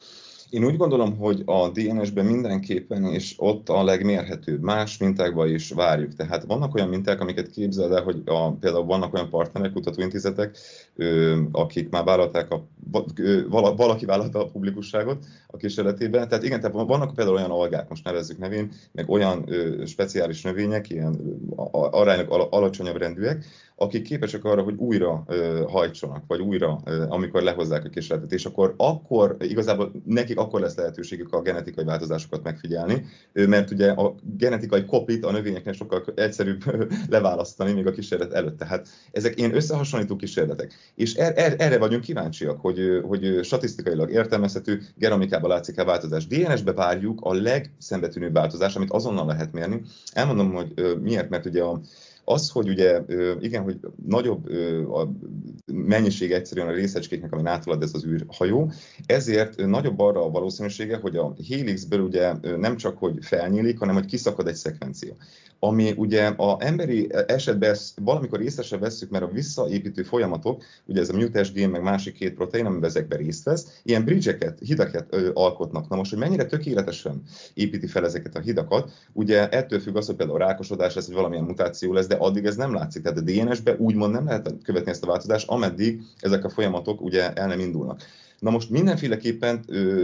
F: Én úgy gondolom, hogy a dé en es-ben mindenképpen, és ott a legmérhetőbb, más mintákban is várjuk. Tehát vannak olyan minták, amiket képzeld el, hogy a, például vannak olyan partnerek, kutatóintézetek, ö, akik már vállalták, a, ö, vala, valaki vállalta a publikusságot a kísérletében. Tehát igen, tehát vannak például olyan algák, most nevezzük nevén, meg olyan ö, speciális növények, ilyen aránylag al, alacsonyabb rendűek, akik képesek arra, hogy újra ö, hajtsanak, vagy újra, ö, amikor lehozzák a kísérletet, és akkor, akkor igazából nekik akkor lesz lehetőségük a genetikai változásokat megfigyelni, ö, mert ugye a genetikai kopit a növényeknél sokkal egyszerűbb ö, leválasztani, még a kísérlet előtt. Tehát ezek ilyen összehasonlító kísérletek. És er, er, erre vagyunk kíváncsiak, hogy, hogy statisztikailag értelmezhető genomikában látszik-e változás. dé en es-be várjuk a legszembetűnőbb változást, amit azonnal lehet mérni. Elmondom, hogy ö, miért, mert ugye a Az, hogy ugye, igen, hogy nagyobb a mennyiség egyszerűen a részecskéknek, ami áthalad ez az űrhajó, ezért nagyobb arra a valószínűsége, hogy a hélixből ugye nem csak, hogy felnyílik, hanem, hogy kiszakad egy szekvencia. Ami ugye a emberi esetben valamikor részesen vesszük, mert a visszaépítő folyamatok, ugye ez a mutáns gén, meg másik két protein, amiben ezekben részt vesz, ilyen bridge-eket, hidakat ö, alkotnak. Na most, hogy mennyire tökéletesen építi fel ezeket a hidakat, ugye ettől függ az, hogy például rákosodás lesz, vagy valamilyen mutáció lesz, de addig ez nem látszik. Tehát a dé en es-ben úgymond nem lehet követni ezt a változást, ameddig ezek a folyamatok ugye el nem indulnak. Na most mindenféleképpen ö,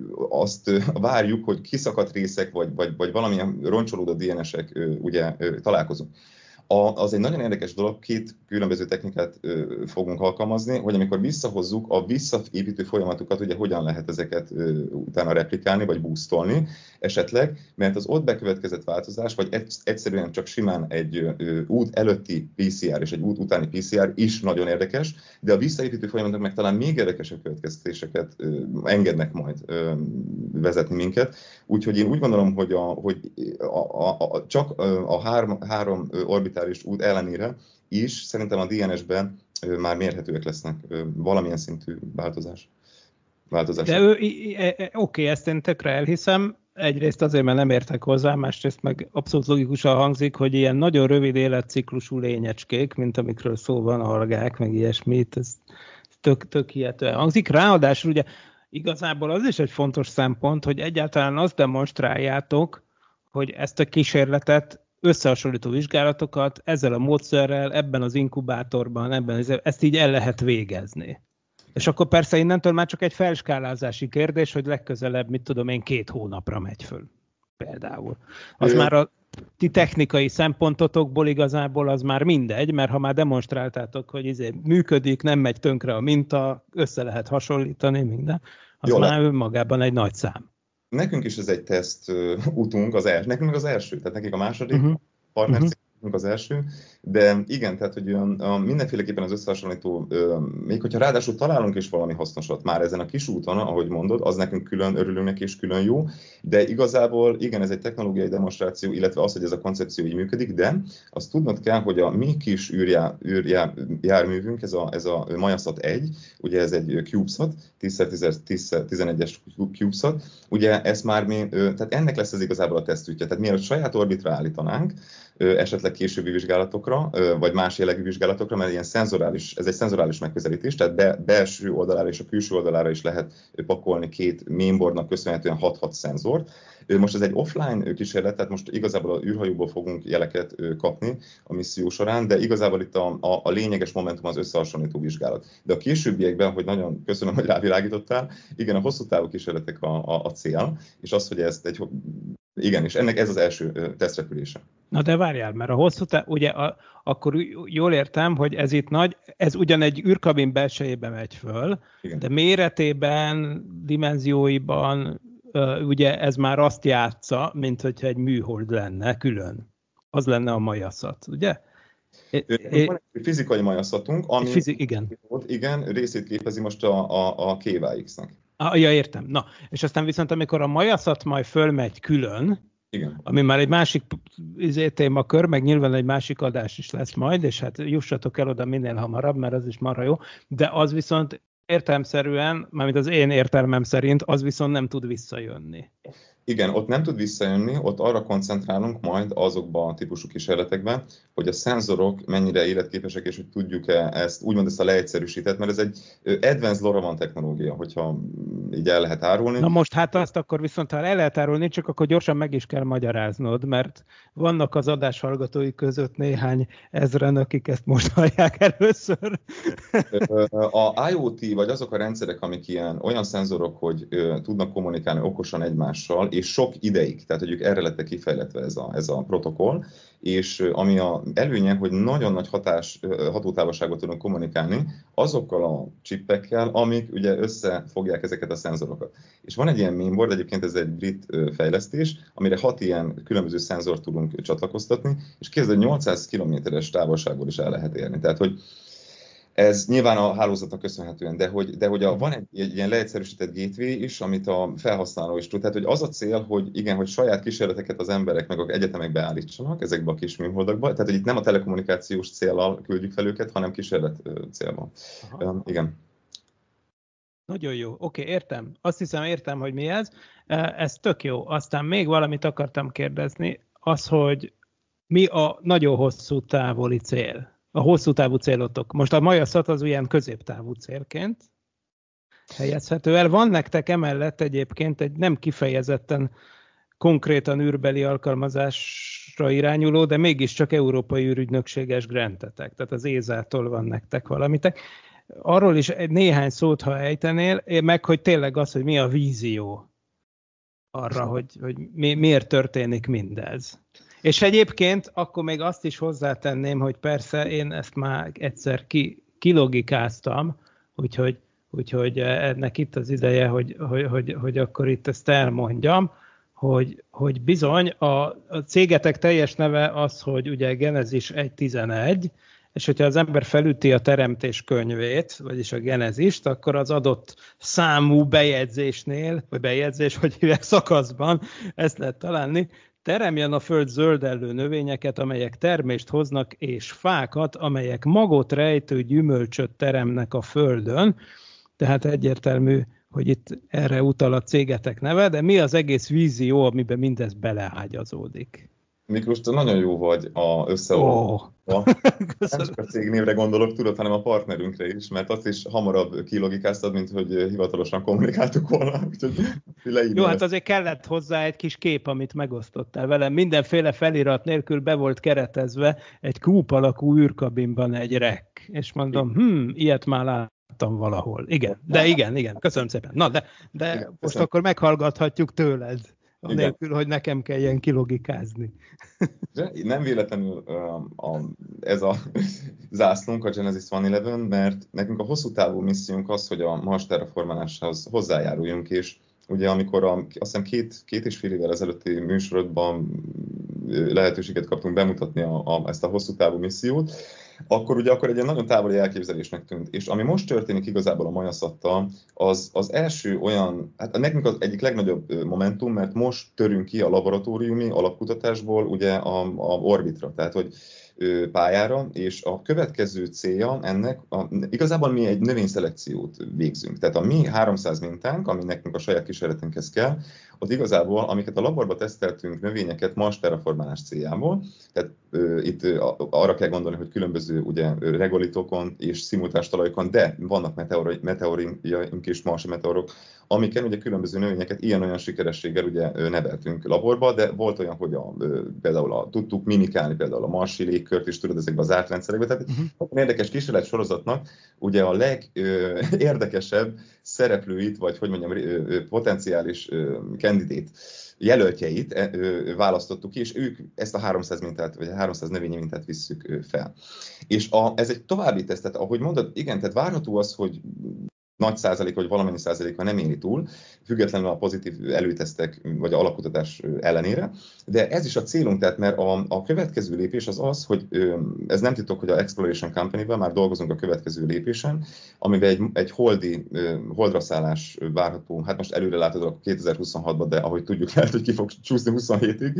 F: azt ö, várjuk, hogy kiszakadt részek, vagy, vagy, vagy valamilyen roncsolódó dé en es-ek ö, ugye ö, találkozunk. A, az egy nagyon érdekes dolog, két különböző technikát ö, fogunk alkalmazni, hogy amikor visszahozzuk a visszaépítő folyamatokat, ugye hogyan lehet ezeket ö, utána replikálni, vagy boostolni. esetleg, mert az ott bekövetkezett változás, vagy egyszerűen csak simán egy út előtti pé cé er és egy út utáni pé cé er is nagyon érdekes, de a visszaépítő folyamatok meg talán még érdekesebb következtetéseket engednek majd vezetni minket. Úgyhogy én úgy gondolom, hogy, a, hogy a, a, a, csak a három, három orbitális út ellenére is szerintem a dé en es-ben már mérhetőek lesznek valamilyen szintű változás. változás.
G: De ő, oké, ezt én tökre elhiszem. Egyrészt azért, mert nem értek hozzá, másrészt meg abszolút logikusan hangzik, hogy ilyen nagyon rövid életciklusú lényecskék, mint amikről szó van, algák, meg ilyesmit, ez tök, tök hihetően hangzik. Ráadásul ugye igazából az is egy fontos szempont, hogy egyáltalán azt demonstráljátok, hogy ezt a kísérletet, összehasonlító vizsgálatokat ezzel a módszerrel, ebben az inkubátorban, ebben, ezt így el lehet végezni. És akkor persze innentől már csak egy felskálázási kérdés, hogy legközelebb, mit tudom én, két hónapra megy föl. Például. Az é. már a ti technikai szempontotokból igazából az már mindegy, mert ha már demonstráltátok, hogy izé működik, nem megy tönkre a minta, össze lehet hasonlítani minden, az Jó, már önmagában egy nagy szám.
F: Nekünk is ez egy teszt utunk, az első, nekünk az első, tehát nekik a második, uh-huh. partner uh-huh. az első, de igen, tehát hogy a, mindenféleképpen az összehasonlító, még hogyha ráadásul találunk is valami hasznosat már ezen a kis úton, ahogy mondod, az nekünk külön örülünk neki és külön jó, de igazából igen, ez egy technológiai demonstráció, illetve az, hogy ez a koncepció így működik, de azt tudnod kell, hogy a mi kis űrjá, űrjá, járművünk, ez a, ez a Majaszat egy, ugye ez egy CubeSat, tíz szer tizenegyes CubeSat, ugye ez már mi, tehát ennek lesz ez igazából a tesztütje, tehát mielőtt saját orbitra állítanánk, esetleg későbbi vizsgálatokra, vagy más jellegű vizsgálatokra, mert ilyen szenzorális, ez egy szenzorális megközelítés, tehát be, belső oldalára és a külső oldalára is lehet pakolni két mainboardnak köszönhetően hat-hat szenzort. Most ez egy offline kísérlet, tehát most igazából a űrhajóból fogunk jeleket kapni a misszió során, de igazából itt a, a, a lényeges momentum az összehasonlító vizsgálat. De a későbbiekben, hogy nagyon köszönöm, hogy rávilágítottál, igen, a hosszú távú kísérletek a, a, a cél, és az, hogy ezt egy, igen, és ennek ez az első tesztrepülése.
G: Na de várjál, mert a hosszú táv, ugye a, akkor jól értem, hogy ez itt nagy, ez ugyan egy űrkabin belsejébe megy föl, igen. De méretében, dimenzióiban, ugye ez már azt játsza, mint hogyha egy műhold lenne külön. Az lenne a Majaszat, ugye?
F: Van egy fizikai Majaszatunk, ami
G: Fizi- igen.
F: igen, részét képezi most a, a, a ká vé iksz-nek.
G: Ah, ja, értem. Na, és aztán viszont amikor a Majaszat majd fölmegy külön, igen. Ami már egy másik témakör, meg nyilván egy másik adás is lesz majd, és hát jussatok el oda minél hamarabb, mert az is marha jó, de az viszont értelemszerűen, mármint az én értelmem szerint, az viszont nem tud visszajönni.
F: Igen, ott nem tud visszajönni, ott arra koncentrálunk majd azokban a típusú kísérletekben, hogy a szenzorok mennyire életképesek, és hogy tudjuk-e ezt, úgymond ezt a leegyszerűsített, mert ez egy advanced LoRaWAN technológia, hogyha így el lehet árulni.
G: Na most hát azt akkor viszont, ha el lehet árulni, csak akkor gyorsan meg is kell magyaráznod, mert vannak az adás hallgatói között néhány ezren, akik ezt most hallják először.
F: A IoT, vagy azok a rendszerek, amik ilyen olyan szenzorok, hogy tudnak kommunikálni okosan egymással, és sok ideig, tehát hogy ők erre lettek kifejletve ez a, ez a protokoll, és ami a előnye, hogy nagyon nagy hatás, hatótávolságot tudunk kommunikálni azokkal a csippekkel, amik ugye összefogják ezeket a szenzorokat. És van egy ilyen mainboard, egyébként ez egy brit fejlesztés, amire hat ilyen különböző szenzort tudunk csatlakoztatni, és képzeld, nyolcszáz kilométeres távolságból is el lehet érni. Tehát, hogy ez nyilván a hálózatnak köszönhetően, de hogy, de hogy a, van egy, egy ilyen leegyszerűsített gateway is, amit a felhasználó is tud. Tehát, hogy az a cél, hogy igen, hogy saját kísérleteket az emberek meg az egyetemek beállítsanak ezekbe a kis műholdakba. Tehát, hogy itt nem a telekommunikációs céllal küldjük fel őket, hanem kísérlet célban. Um, igen.
G: Nagyon jó. Oké, okay, értem. Azt hiszem, értem, hogy mi ez. Ez tök jó. Aztán még valamit akartam kérdezni, az, hogy mi a nagyon hosszú távoli cél? A hosszú távú célotok. Most a Majaszat az ilyen középtávú célként helyezhető el. Van nektek emellett egyébként egy nem kifejezetten konkrétan űrbeli alkalmazásra irányuló, de mégiscsak Európai űrügynökséges grantetek. Tehát az é zé á-tól van nektek valamitek. Arról is néhány szót, ha ejtenél, meg hogy tényleg az, hogy mi a vízió arra, hogy, hogy mi, miért történik mindez. És egyébként akkor még azt is hozzátenném, hogy persze én ezt már egyszer ki, kilogikáztam, úgyhogy, úgyhogy ennek itt az ideje, hogy, hogy, hogy, hogy akkor itt ezt elmondjam, hogy, hogy bizony a, a cégetek teljes neve az, hogy ugye Genesis egy tizenegy, és hogyha az ember felüti a teremtés könyvét, vagyis a Genezist, akkor az adott számú bejegyzésnél, vagy bejegyzés, hogy hívják, szakaszban, ezt lehet találni, teremjen a föld zöldellő növényeket, amelyek termést hoznak, és fákat, amelyek magot rejtő gyümölcsöt teremnek a földön. Tehát egyértelmű, hogy itt erre utal a cégetek neve, de mi az egész vízió, amiben mindez beleágyazódik?
F: Miklós, te nagyon jó vagy a összeolvasóba. Oh. Nem csak a cégnévre gondolok, tudod, hanem a partnerünkre is, mert azt is hamarabb kilogikáztad, mint hogy hivatalosan kommunikáltuk volna.
G: Jó, hát azért kellett hozzá egy kis kép, amit megosztottál velem. Mindenféle felirat nélkül be volt keretezve egy kúp alakú űrkabinban egy rek. És mondom, hm, ilyet már láttam valahol. Igen, de igen, igen, köszönöm szépen. Na, de, de igen, most akkor meghallgathatjuk tőled. Anélkül, hogy nekem kelljen kilogikázni.
F: Nem véletlenül uh, a, ez a zászlónk, a Genesis száztizenegy, mert nekünk a hosszú távú missziónk az, hogy a Mars terraformáláshoz hozzájáruljunk, és ugye amikor a, azt hiszem két, két és fél évvel ezelőtti műsorodban lehetőséget kaptunk bemutatni a, a, ezt a hosszú távú missziót, akkor ugye akkor egy ilyen nagyon távoli elképzelésnek tűnt. És ami most történik igazából a Majaszattal, az, az első olyan, hát nekünk az egyik legnagyobb momentum, mert most törünk ki a laboratóriumi alapkutatásból ugye a, a orbitra, tehát hogy pályára, és a következő célja ennek, a, igazából mi egy növényszelekciót végzünk. Tehát a mi háromszáz mintánk, ami nekünk a saját kísérletünkhez kell, az igazából, amiket a laborba teszteltünk növényeket Mars terraformálás céljából, tehát ö, itt ö, arra kell gondolni, hogy különböző ugye, regolitokon és szimultáns talajokon, de vannak meteori, meteorink és marsi meteorok, amiken ugye különböző növényeket ilyen-olyan sikerességgel ugye neveltünk laborba, de volt olyan, hogy a, például a, tudtuk mimikálni például a marsi légkört is, tudod, ezekben az zárt rendszerekben. Tehát uh-huh. érdekes kísérlet sorozatnak ugye a legérdekesebb szereplőit, vagy hogy mondjam, potenciális kandidát jelöltjeit választottuk ki, és ők ezt a háromszáz mintát, vagy a háromszáz növényi mintát visszük fel. És a, ez egy további teszt, tehát ahogy mondod, igen, tehát várható az, hogy nagy százalék, vagy valamennyi százaléka nem éri túl, függetlenül a pozitív előtesztek, vagy a alapkutatás ellenére. De ez is a célunk, tehát mert a, a következő lépés az az, hogy ez nem titok, hogy a Exploration Company-vel már dolgozunk a következő lépésen, amiben egy, egy holdi, holdra szállás várható, hát most előre látod a kétezer-huszonhatban, de ahogy tudjuk, lehet, hogy ki fog csúszni huszonhétig,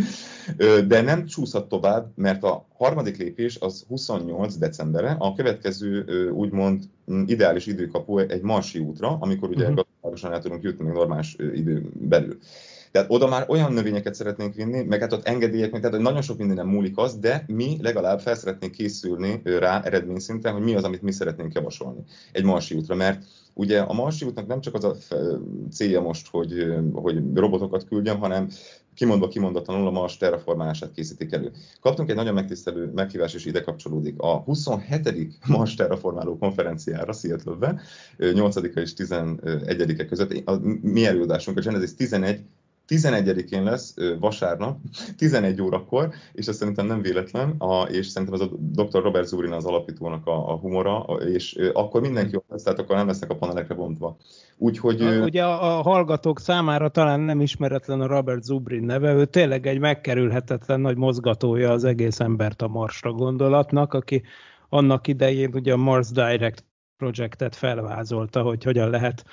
F: de nem csúszhat tovább, mert a harmadik lépés az huszonnyolc decemberre, a következő úgymond ideális időkapu egy marsi útra, amikor ugye uh-huh. gazdaságosan el tudunk jutni még normális idő belül. Tehát oda már olyan növényeket szeretnénk vinni, meg hát ott engedélyek, meg, tehát nagyon sok mindenem múlik az, de mi legalább fel szeretnénk készülni rá eredményszinten, hogy mi az, amit mi szeretnénk javasolni egy marsi útra, mert ugye a marsi útnak nem csak az a célja most, hogy, hogy robotokat küldjön, hanem kimondva kimondatlanul a Mars terraformálását készítik elő. Kaptunk egy nagyon megtisztelő meghívás, és ide kapcsolódik a huszonhetedik Mars terraformáló konferenciára Seattle-be, nyolcadika és tizenegyedike között. A mi előadásunk a Genesis tizenegy tizenegyedikén lesz, vasárnap, tizenegy órakor, és ez szerintem nem véletlen, a, és szerintem ez a doktor Robert Zubrin az alapítónak a, a humora, és akkor mindenki ott lesz, tehát akkor nem lesznek a panelekre bontva. Úgyhogy...
G: A, ugye a, a hallgatók számára talán nem ismeretlen a Robert Zubrin neve, ő tényleg egy megkerülhetetlen nagy mozgatója az egész embert a Marsra gondolatnak, aki annak idején ugye a Mars Direct projektet felvázolta, hogy hogyan lehet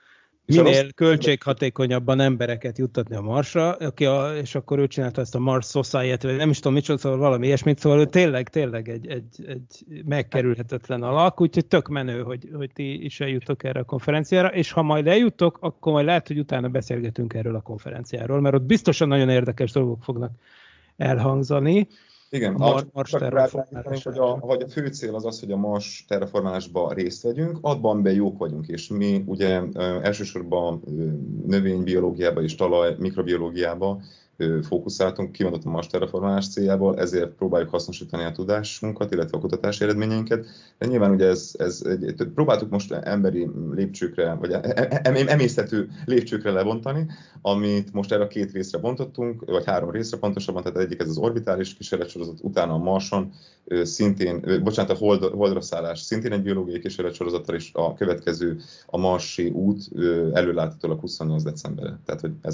G: minél költséghatékonyabban embereket juttatni a Marsra, aki a, és akkor ő csinálta ezt a Mars Society, vagy nem is tudom micsoda, szóval valami ilyesmit, szóval ő tényleg, tényleg egy, egy, egy megkerülhetetlen alak, úgyhogy tök menő, hogy, hogy ti is eljutok erre a konferenciára, és ha majd eljutok, akkor majd lehet, hogy utána beszélgetünk erről a konferenciáról, mert ott biztosan nagyon érdekes dolgok fognak elhangzani.
F: Igen, Mar- Mars terraformálás. Hogy a, hogy a fő cél az az, hogy a Mars terraformálásban részt vegyünk, abban be jók vagyunk, és mi ugye elsősorban növénybiológiában és talaj mikrobiológiában fókuszáltunk, kimondottan a Mars terraformálás céljából, ezért próbáljuk hasznosítani a tudásunkat, illetve a kutatási eredményeinket. De nyilván ugye ez, ez egy, próbáltuk most emberi lépcsőkre, vagy emészthető lépcsőkre lebontani, amit most erre a két részre bontottunk, vagy három részre pontosabban, tehát egyik ez az orbitális kísérletsorozat, utána a Marson szintén, bocsánat, a hold, holdra szállás szintén egy biológiai kísérletsorozattal, és a következő a marsi út előlátatólag huszonnyolc decemberre. Tehát, hogy ez a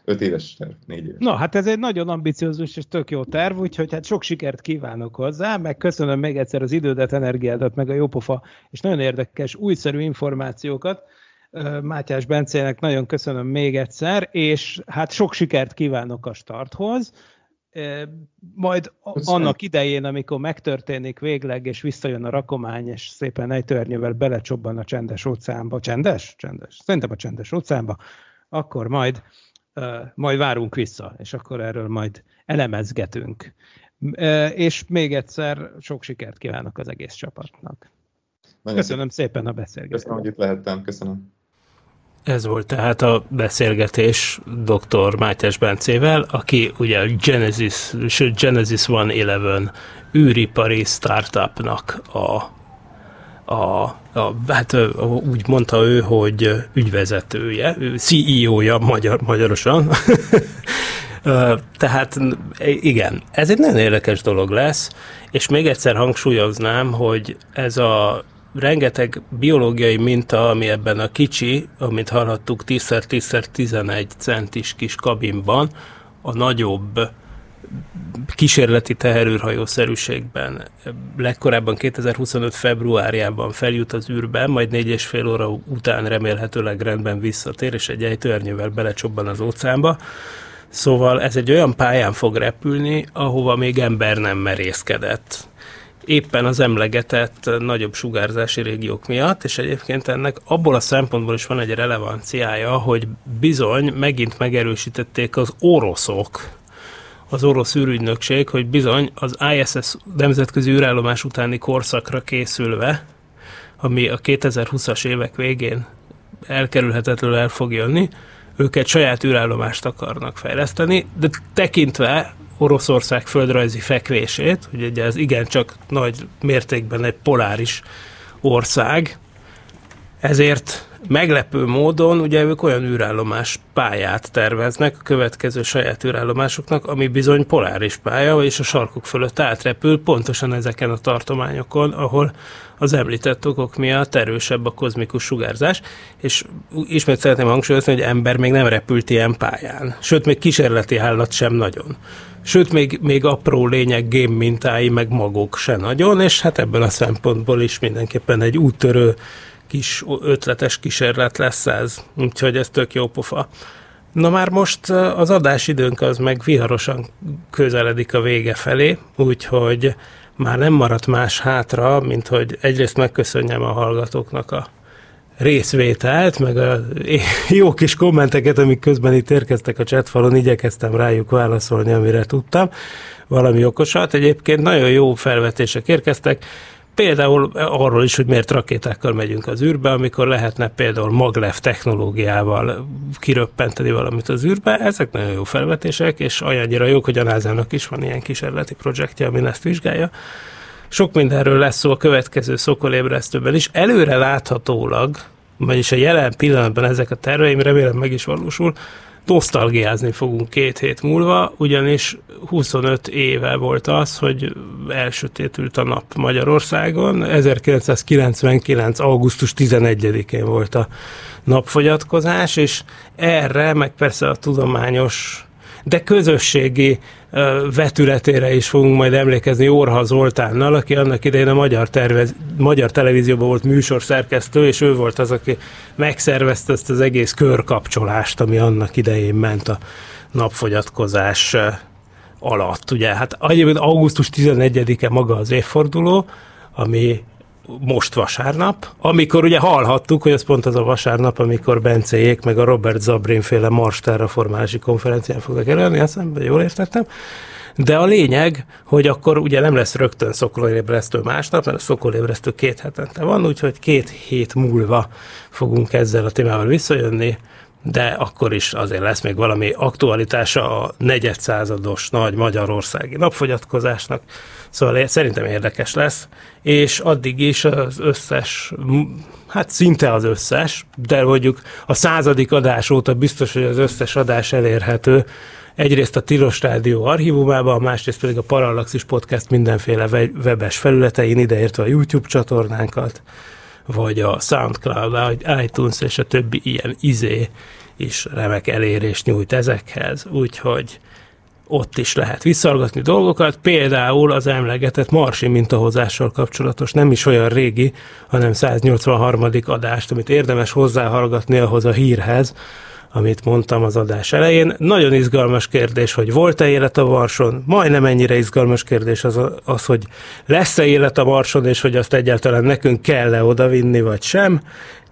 F: Öt éves terv, négy éves.
G: Na, hát ez egy nagyon ambiciózus és tök jó terv, úgyhogy hát sok sikert kívánok hozzá, meg köszönöm még egyszer az idődet, energiádat, meg a jópofa és nagyon érdekes, újszerű információkat. Mátyás Bencének nagyon köszönöm még egyszer, és hát sok sikert kívánok a starthoz. Majd köszönöm. Annak idején, amikor megtörténik végleg, és visszajön a rakomány, és szépen egy törnyővel belecsobban a csendes óceánba. Csendes? Csendes. Szerintem a csendes óceánba. Akkor majd, uh, majd várunk vissza, és akkor erről majd elemezgetünk. Uh, és még egyszer sok sikert kívánok az egész csapatnak. Nagyon köszönöm szépen a beszélgetést.
F: Köszönöm, hogy itt lehettem. Köszönöm.
E: Ez volt tehát a beszélgetés dr. Mátyás Bencével, aki ugye a Genesis, Genesis száz tizenegy űripari startupnak a, a, a hát úgy mondta ő, hogy ügyvezetője, cé é ó-ja magyar, magyarosan. Tehát igen, ez egy nagyon érdekes dolog lesz, és még egyszer hangsúlyoznám, hogy ez a rengeteg biológiai minta, ami ebben a kicsi, amit hallhattuk, tíz tíz tizenegy centis kis kabinban, a nagyobb kísérleti teherűrhajószerűségben legkorábban kétezer-huszonöt februárjában feljut az űrbe, majd négy és fél óra után remélhetőleg rendben visszatér, és egy ejtőernyővel belecsobban az óceánba. Szóval ez egy olyan pályán fog repülni, ahova még ember nem merészkedett. Éppen az emlegetett nagyobb sugárzási régiók miatt, és egyébként ennek abból a szempontból is van egy relevanciája, hogy bizony megint megerősítették az oroszok, az orosz űrügynökség, hogy bizony az i es es nemzetközi űrállomás utáni korszakra készülve, ami a kétezer-húszas évek végén elkerülhetetlenül el fog jönni, ők egy saját űrállomást akarnak fejleszteni, de tekintve Oroszország földrajzi fekvését, hogy ugye ez igencsak nagy mértékben egy poláris ország, ezért meglepő módon ugye ők olyan űrállomás pályát terveznek a következő saját űrállomásoknak, ami bizony poláris pálya, és a sarkuk fölött átrepül pontosan ezeken a tartományokon, ahol az említett okok miatt erősebb a kozmikus sugárzás, és ismét szeretném hangsúlyozni, hogy ember még nem repült ilyen pályán, sőt még kísérleti állat sem nagyon. Sőt, még, még apró lények, gém mintái, meg magok se nagyon, és hát ebből a szempontból is mindenképpen egy úttörő kis ötletes kísérlet lesz ez, úgyhogy ez tök jó pofa. Na már most az adásidőnk az meg viharosan közeledik a vége felé, úgyhogy már nem maradt más hátra, mint hogy egyrészt megköszönjem a hallgatóknak a részvételt, meg a jó kis kommenteket, amik közben itt érkeztek a chatfalon, igyekeztem rájuk válaszolni, amire tudtam. Valami okosat. Egyébként nagyon jó felvetések érkeztek, például arról is, hogy miért rakétákkal megyünk az űrbe, amikor lehetne például maglev technológiával kiröppenteni valamit az űrbe. Ezek nagyon jó felvetések, és olyannyira jók, hogy a nászának is van ilyen kísérleti projektje, amin ezt vizsgálja. Sok mindenről lesz szó a következő szokolébresztőben is. Előre láthatólag, vagyis a jelen pillanatban ezek a terveim, remélem meg is valósul, nosztalgiázni fogunk két hét múlva, ugyanis huszonöt éve volt az, hogy elsötétült a nap Magyarországon. ezerkilencszázkilencvenkilenc. augusztus tizenegyedikén volt a napfogyatkozás, és erre, meg persze a tudományos, de közösségi vetületére is fogunk majd emlékezni Orha Zoltánnal, aki annak idején a magyar, tervez, magyar televízióban volt műsorszerkesztő, és ő volt az, aki megszervezte ezt az egész körkapcsolást, ami annak idején ment a napfogyatkozás alatt. Ugye, hát augusztus tizenegyedike maga az évforduló, ami most vasárnap, amikor ugye hallhattuk, hogy ez pont az a vasárnap, amikor Bencéjék meg a Robert Zabrin féle Mars terraformálási konferencián fognak előadni, azt hiszem, jól értettem. De a lényeg, hogy akkor ugye nem lesz rögtön szokolébresztő másnap, mert a szokolébresztő két hetente van, úgyhogy két hét múlva fogunk ezzel a témával visszajönni, de akkor is azért lesz még valami aktualitása a negyedszázados nagy magyarországi napfogyatkozásnak, szóval szerintem érdekes lesz, és addig is az összes, hát szinte az összes, de mondjuk a századik adás óta biztos, hogy az összes adás elérhető, egyrészt a Tilos Rádió archívumában, másrészt pedig a Parallaxis Podcast mindenféle webes felületein, ideértve a YouTube csatornánkat, vagy a SoundCloud, iTunes és a többi ilyen izé is remek elérést nyújt ezekhez, úgyhogy ott is lehet visszahallgatni dolgokat, például az emlegetett marsi mintahozással kapcsolatos, nem is olyan régi, hanem száznyolcvanharmadik adást, amit érdemes hozzáhallgatni ahhoz a hírhez, amit mondtam az adás elején. Nagyon izgalmas kérdés, hogy volt-e élet a Marson, majdnem ennyire izgalmas kérdés az, az hogy lesz-e élet a Marson, és hogy azt egyáltalán nekünk kell-e odavinni, vagy sem.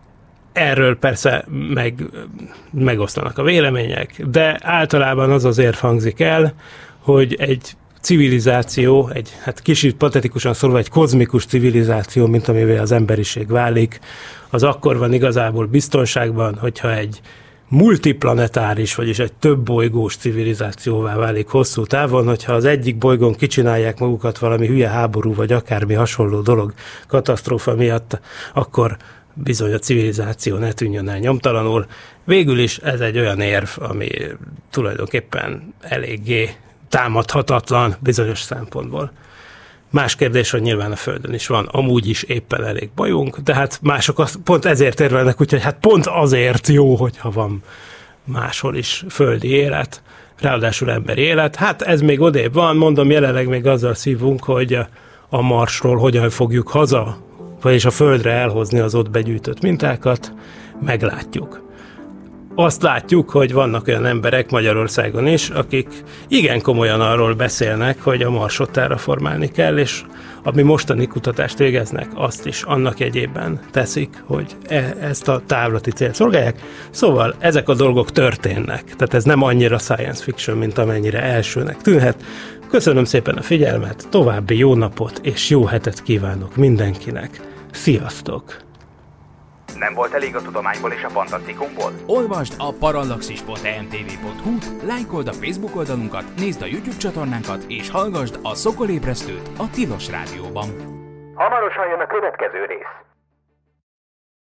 E: Erről persze meg, megosztanak a vélemények, de általában az azért hangzik el, hogy egy civilizáció, egy hát kicsit patetikusan szólva egy kozmikus civilizáció, mint amivel az emberiség válik, az akkor van igazából biztonságban, hogyha egy multiplanetáris, vagyis egy több bolygós civilizációvá válik hosszú távon, hogyha az egyik bolygón kicsinálják magukat valami hülye háború, vagy akármi hasonló dolog katasztrófa miatt, akkor bizony a civilizáció ne tűnjön el nyomtalanul. Végül is ez egy olyan érv, ami tulajdonképpen eléggé támadhatatlan bizonyos szempontból. Más kérdés, hogy nyilván a Földön is van amúgy is éppen elég bajunk, de hát mások azt pont ezért érvelnek, úgyhogy hát pont azért jó, hogyha van máshol is földi élet, ráadásul emberi élet. Hát ez még odébb van, mondom, jelenleg még azzal szívunk, hogy a Marsról hogyan fogjuk haza, vagyis a Földre elhozni az ott begyűjtött mintákat, meglátjuk. Azt látjuk, hogy vannak olyan emberek Magyarországon is, akik igen komolyan arról beszélnek, hogy a Marsot terraformálni kell, és ami mostani kutatást végeznek, azt is annak jegyében teszik, hogy e- ezt a távlati célt szolgálják. Szóval ezek a dolgok történnek, tehát ez nem annyira science fiction, mint amennyire elsőnek tűnhet. Köszönöm szépen a figyelmet, további jó napot és jó hetet kívánok mindenkinek. Sziasztok!
B: Nem volt elég a tudományból és a fantasztikumból?
A: Olvasd a parallaxis pont e m t v pont h u-t, lájkold a Facebook oldalunkat, nézd a YouTube csatornánkat, és hallgasd a Szokolébresztőt a Tilos Rádióban.
B: Hamarosan jön a következő rész.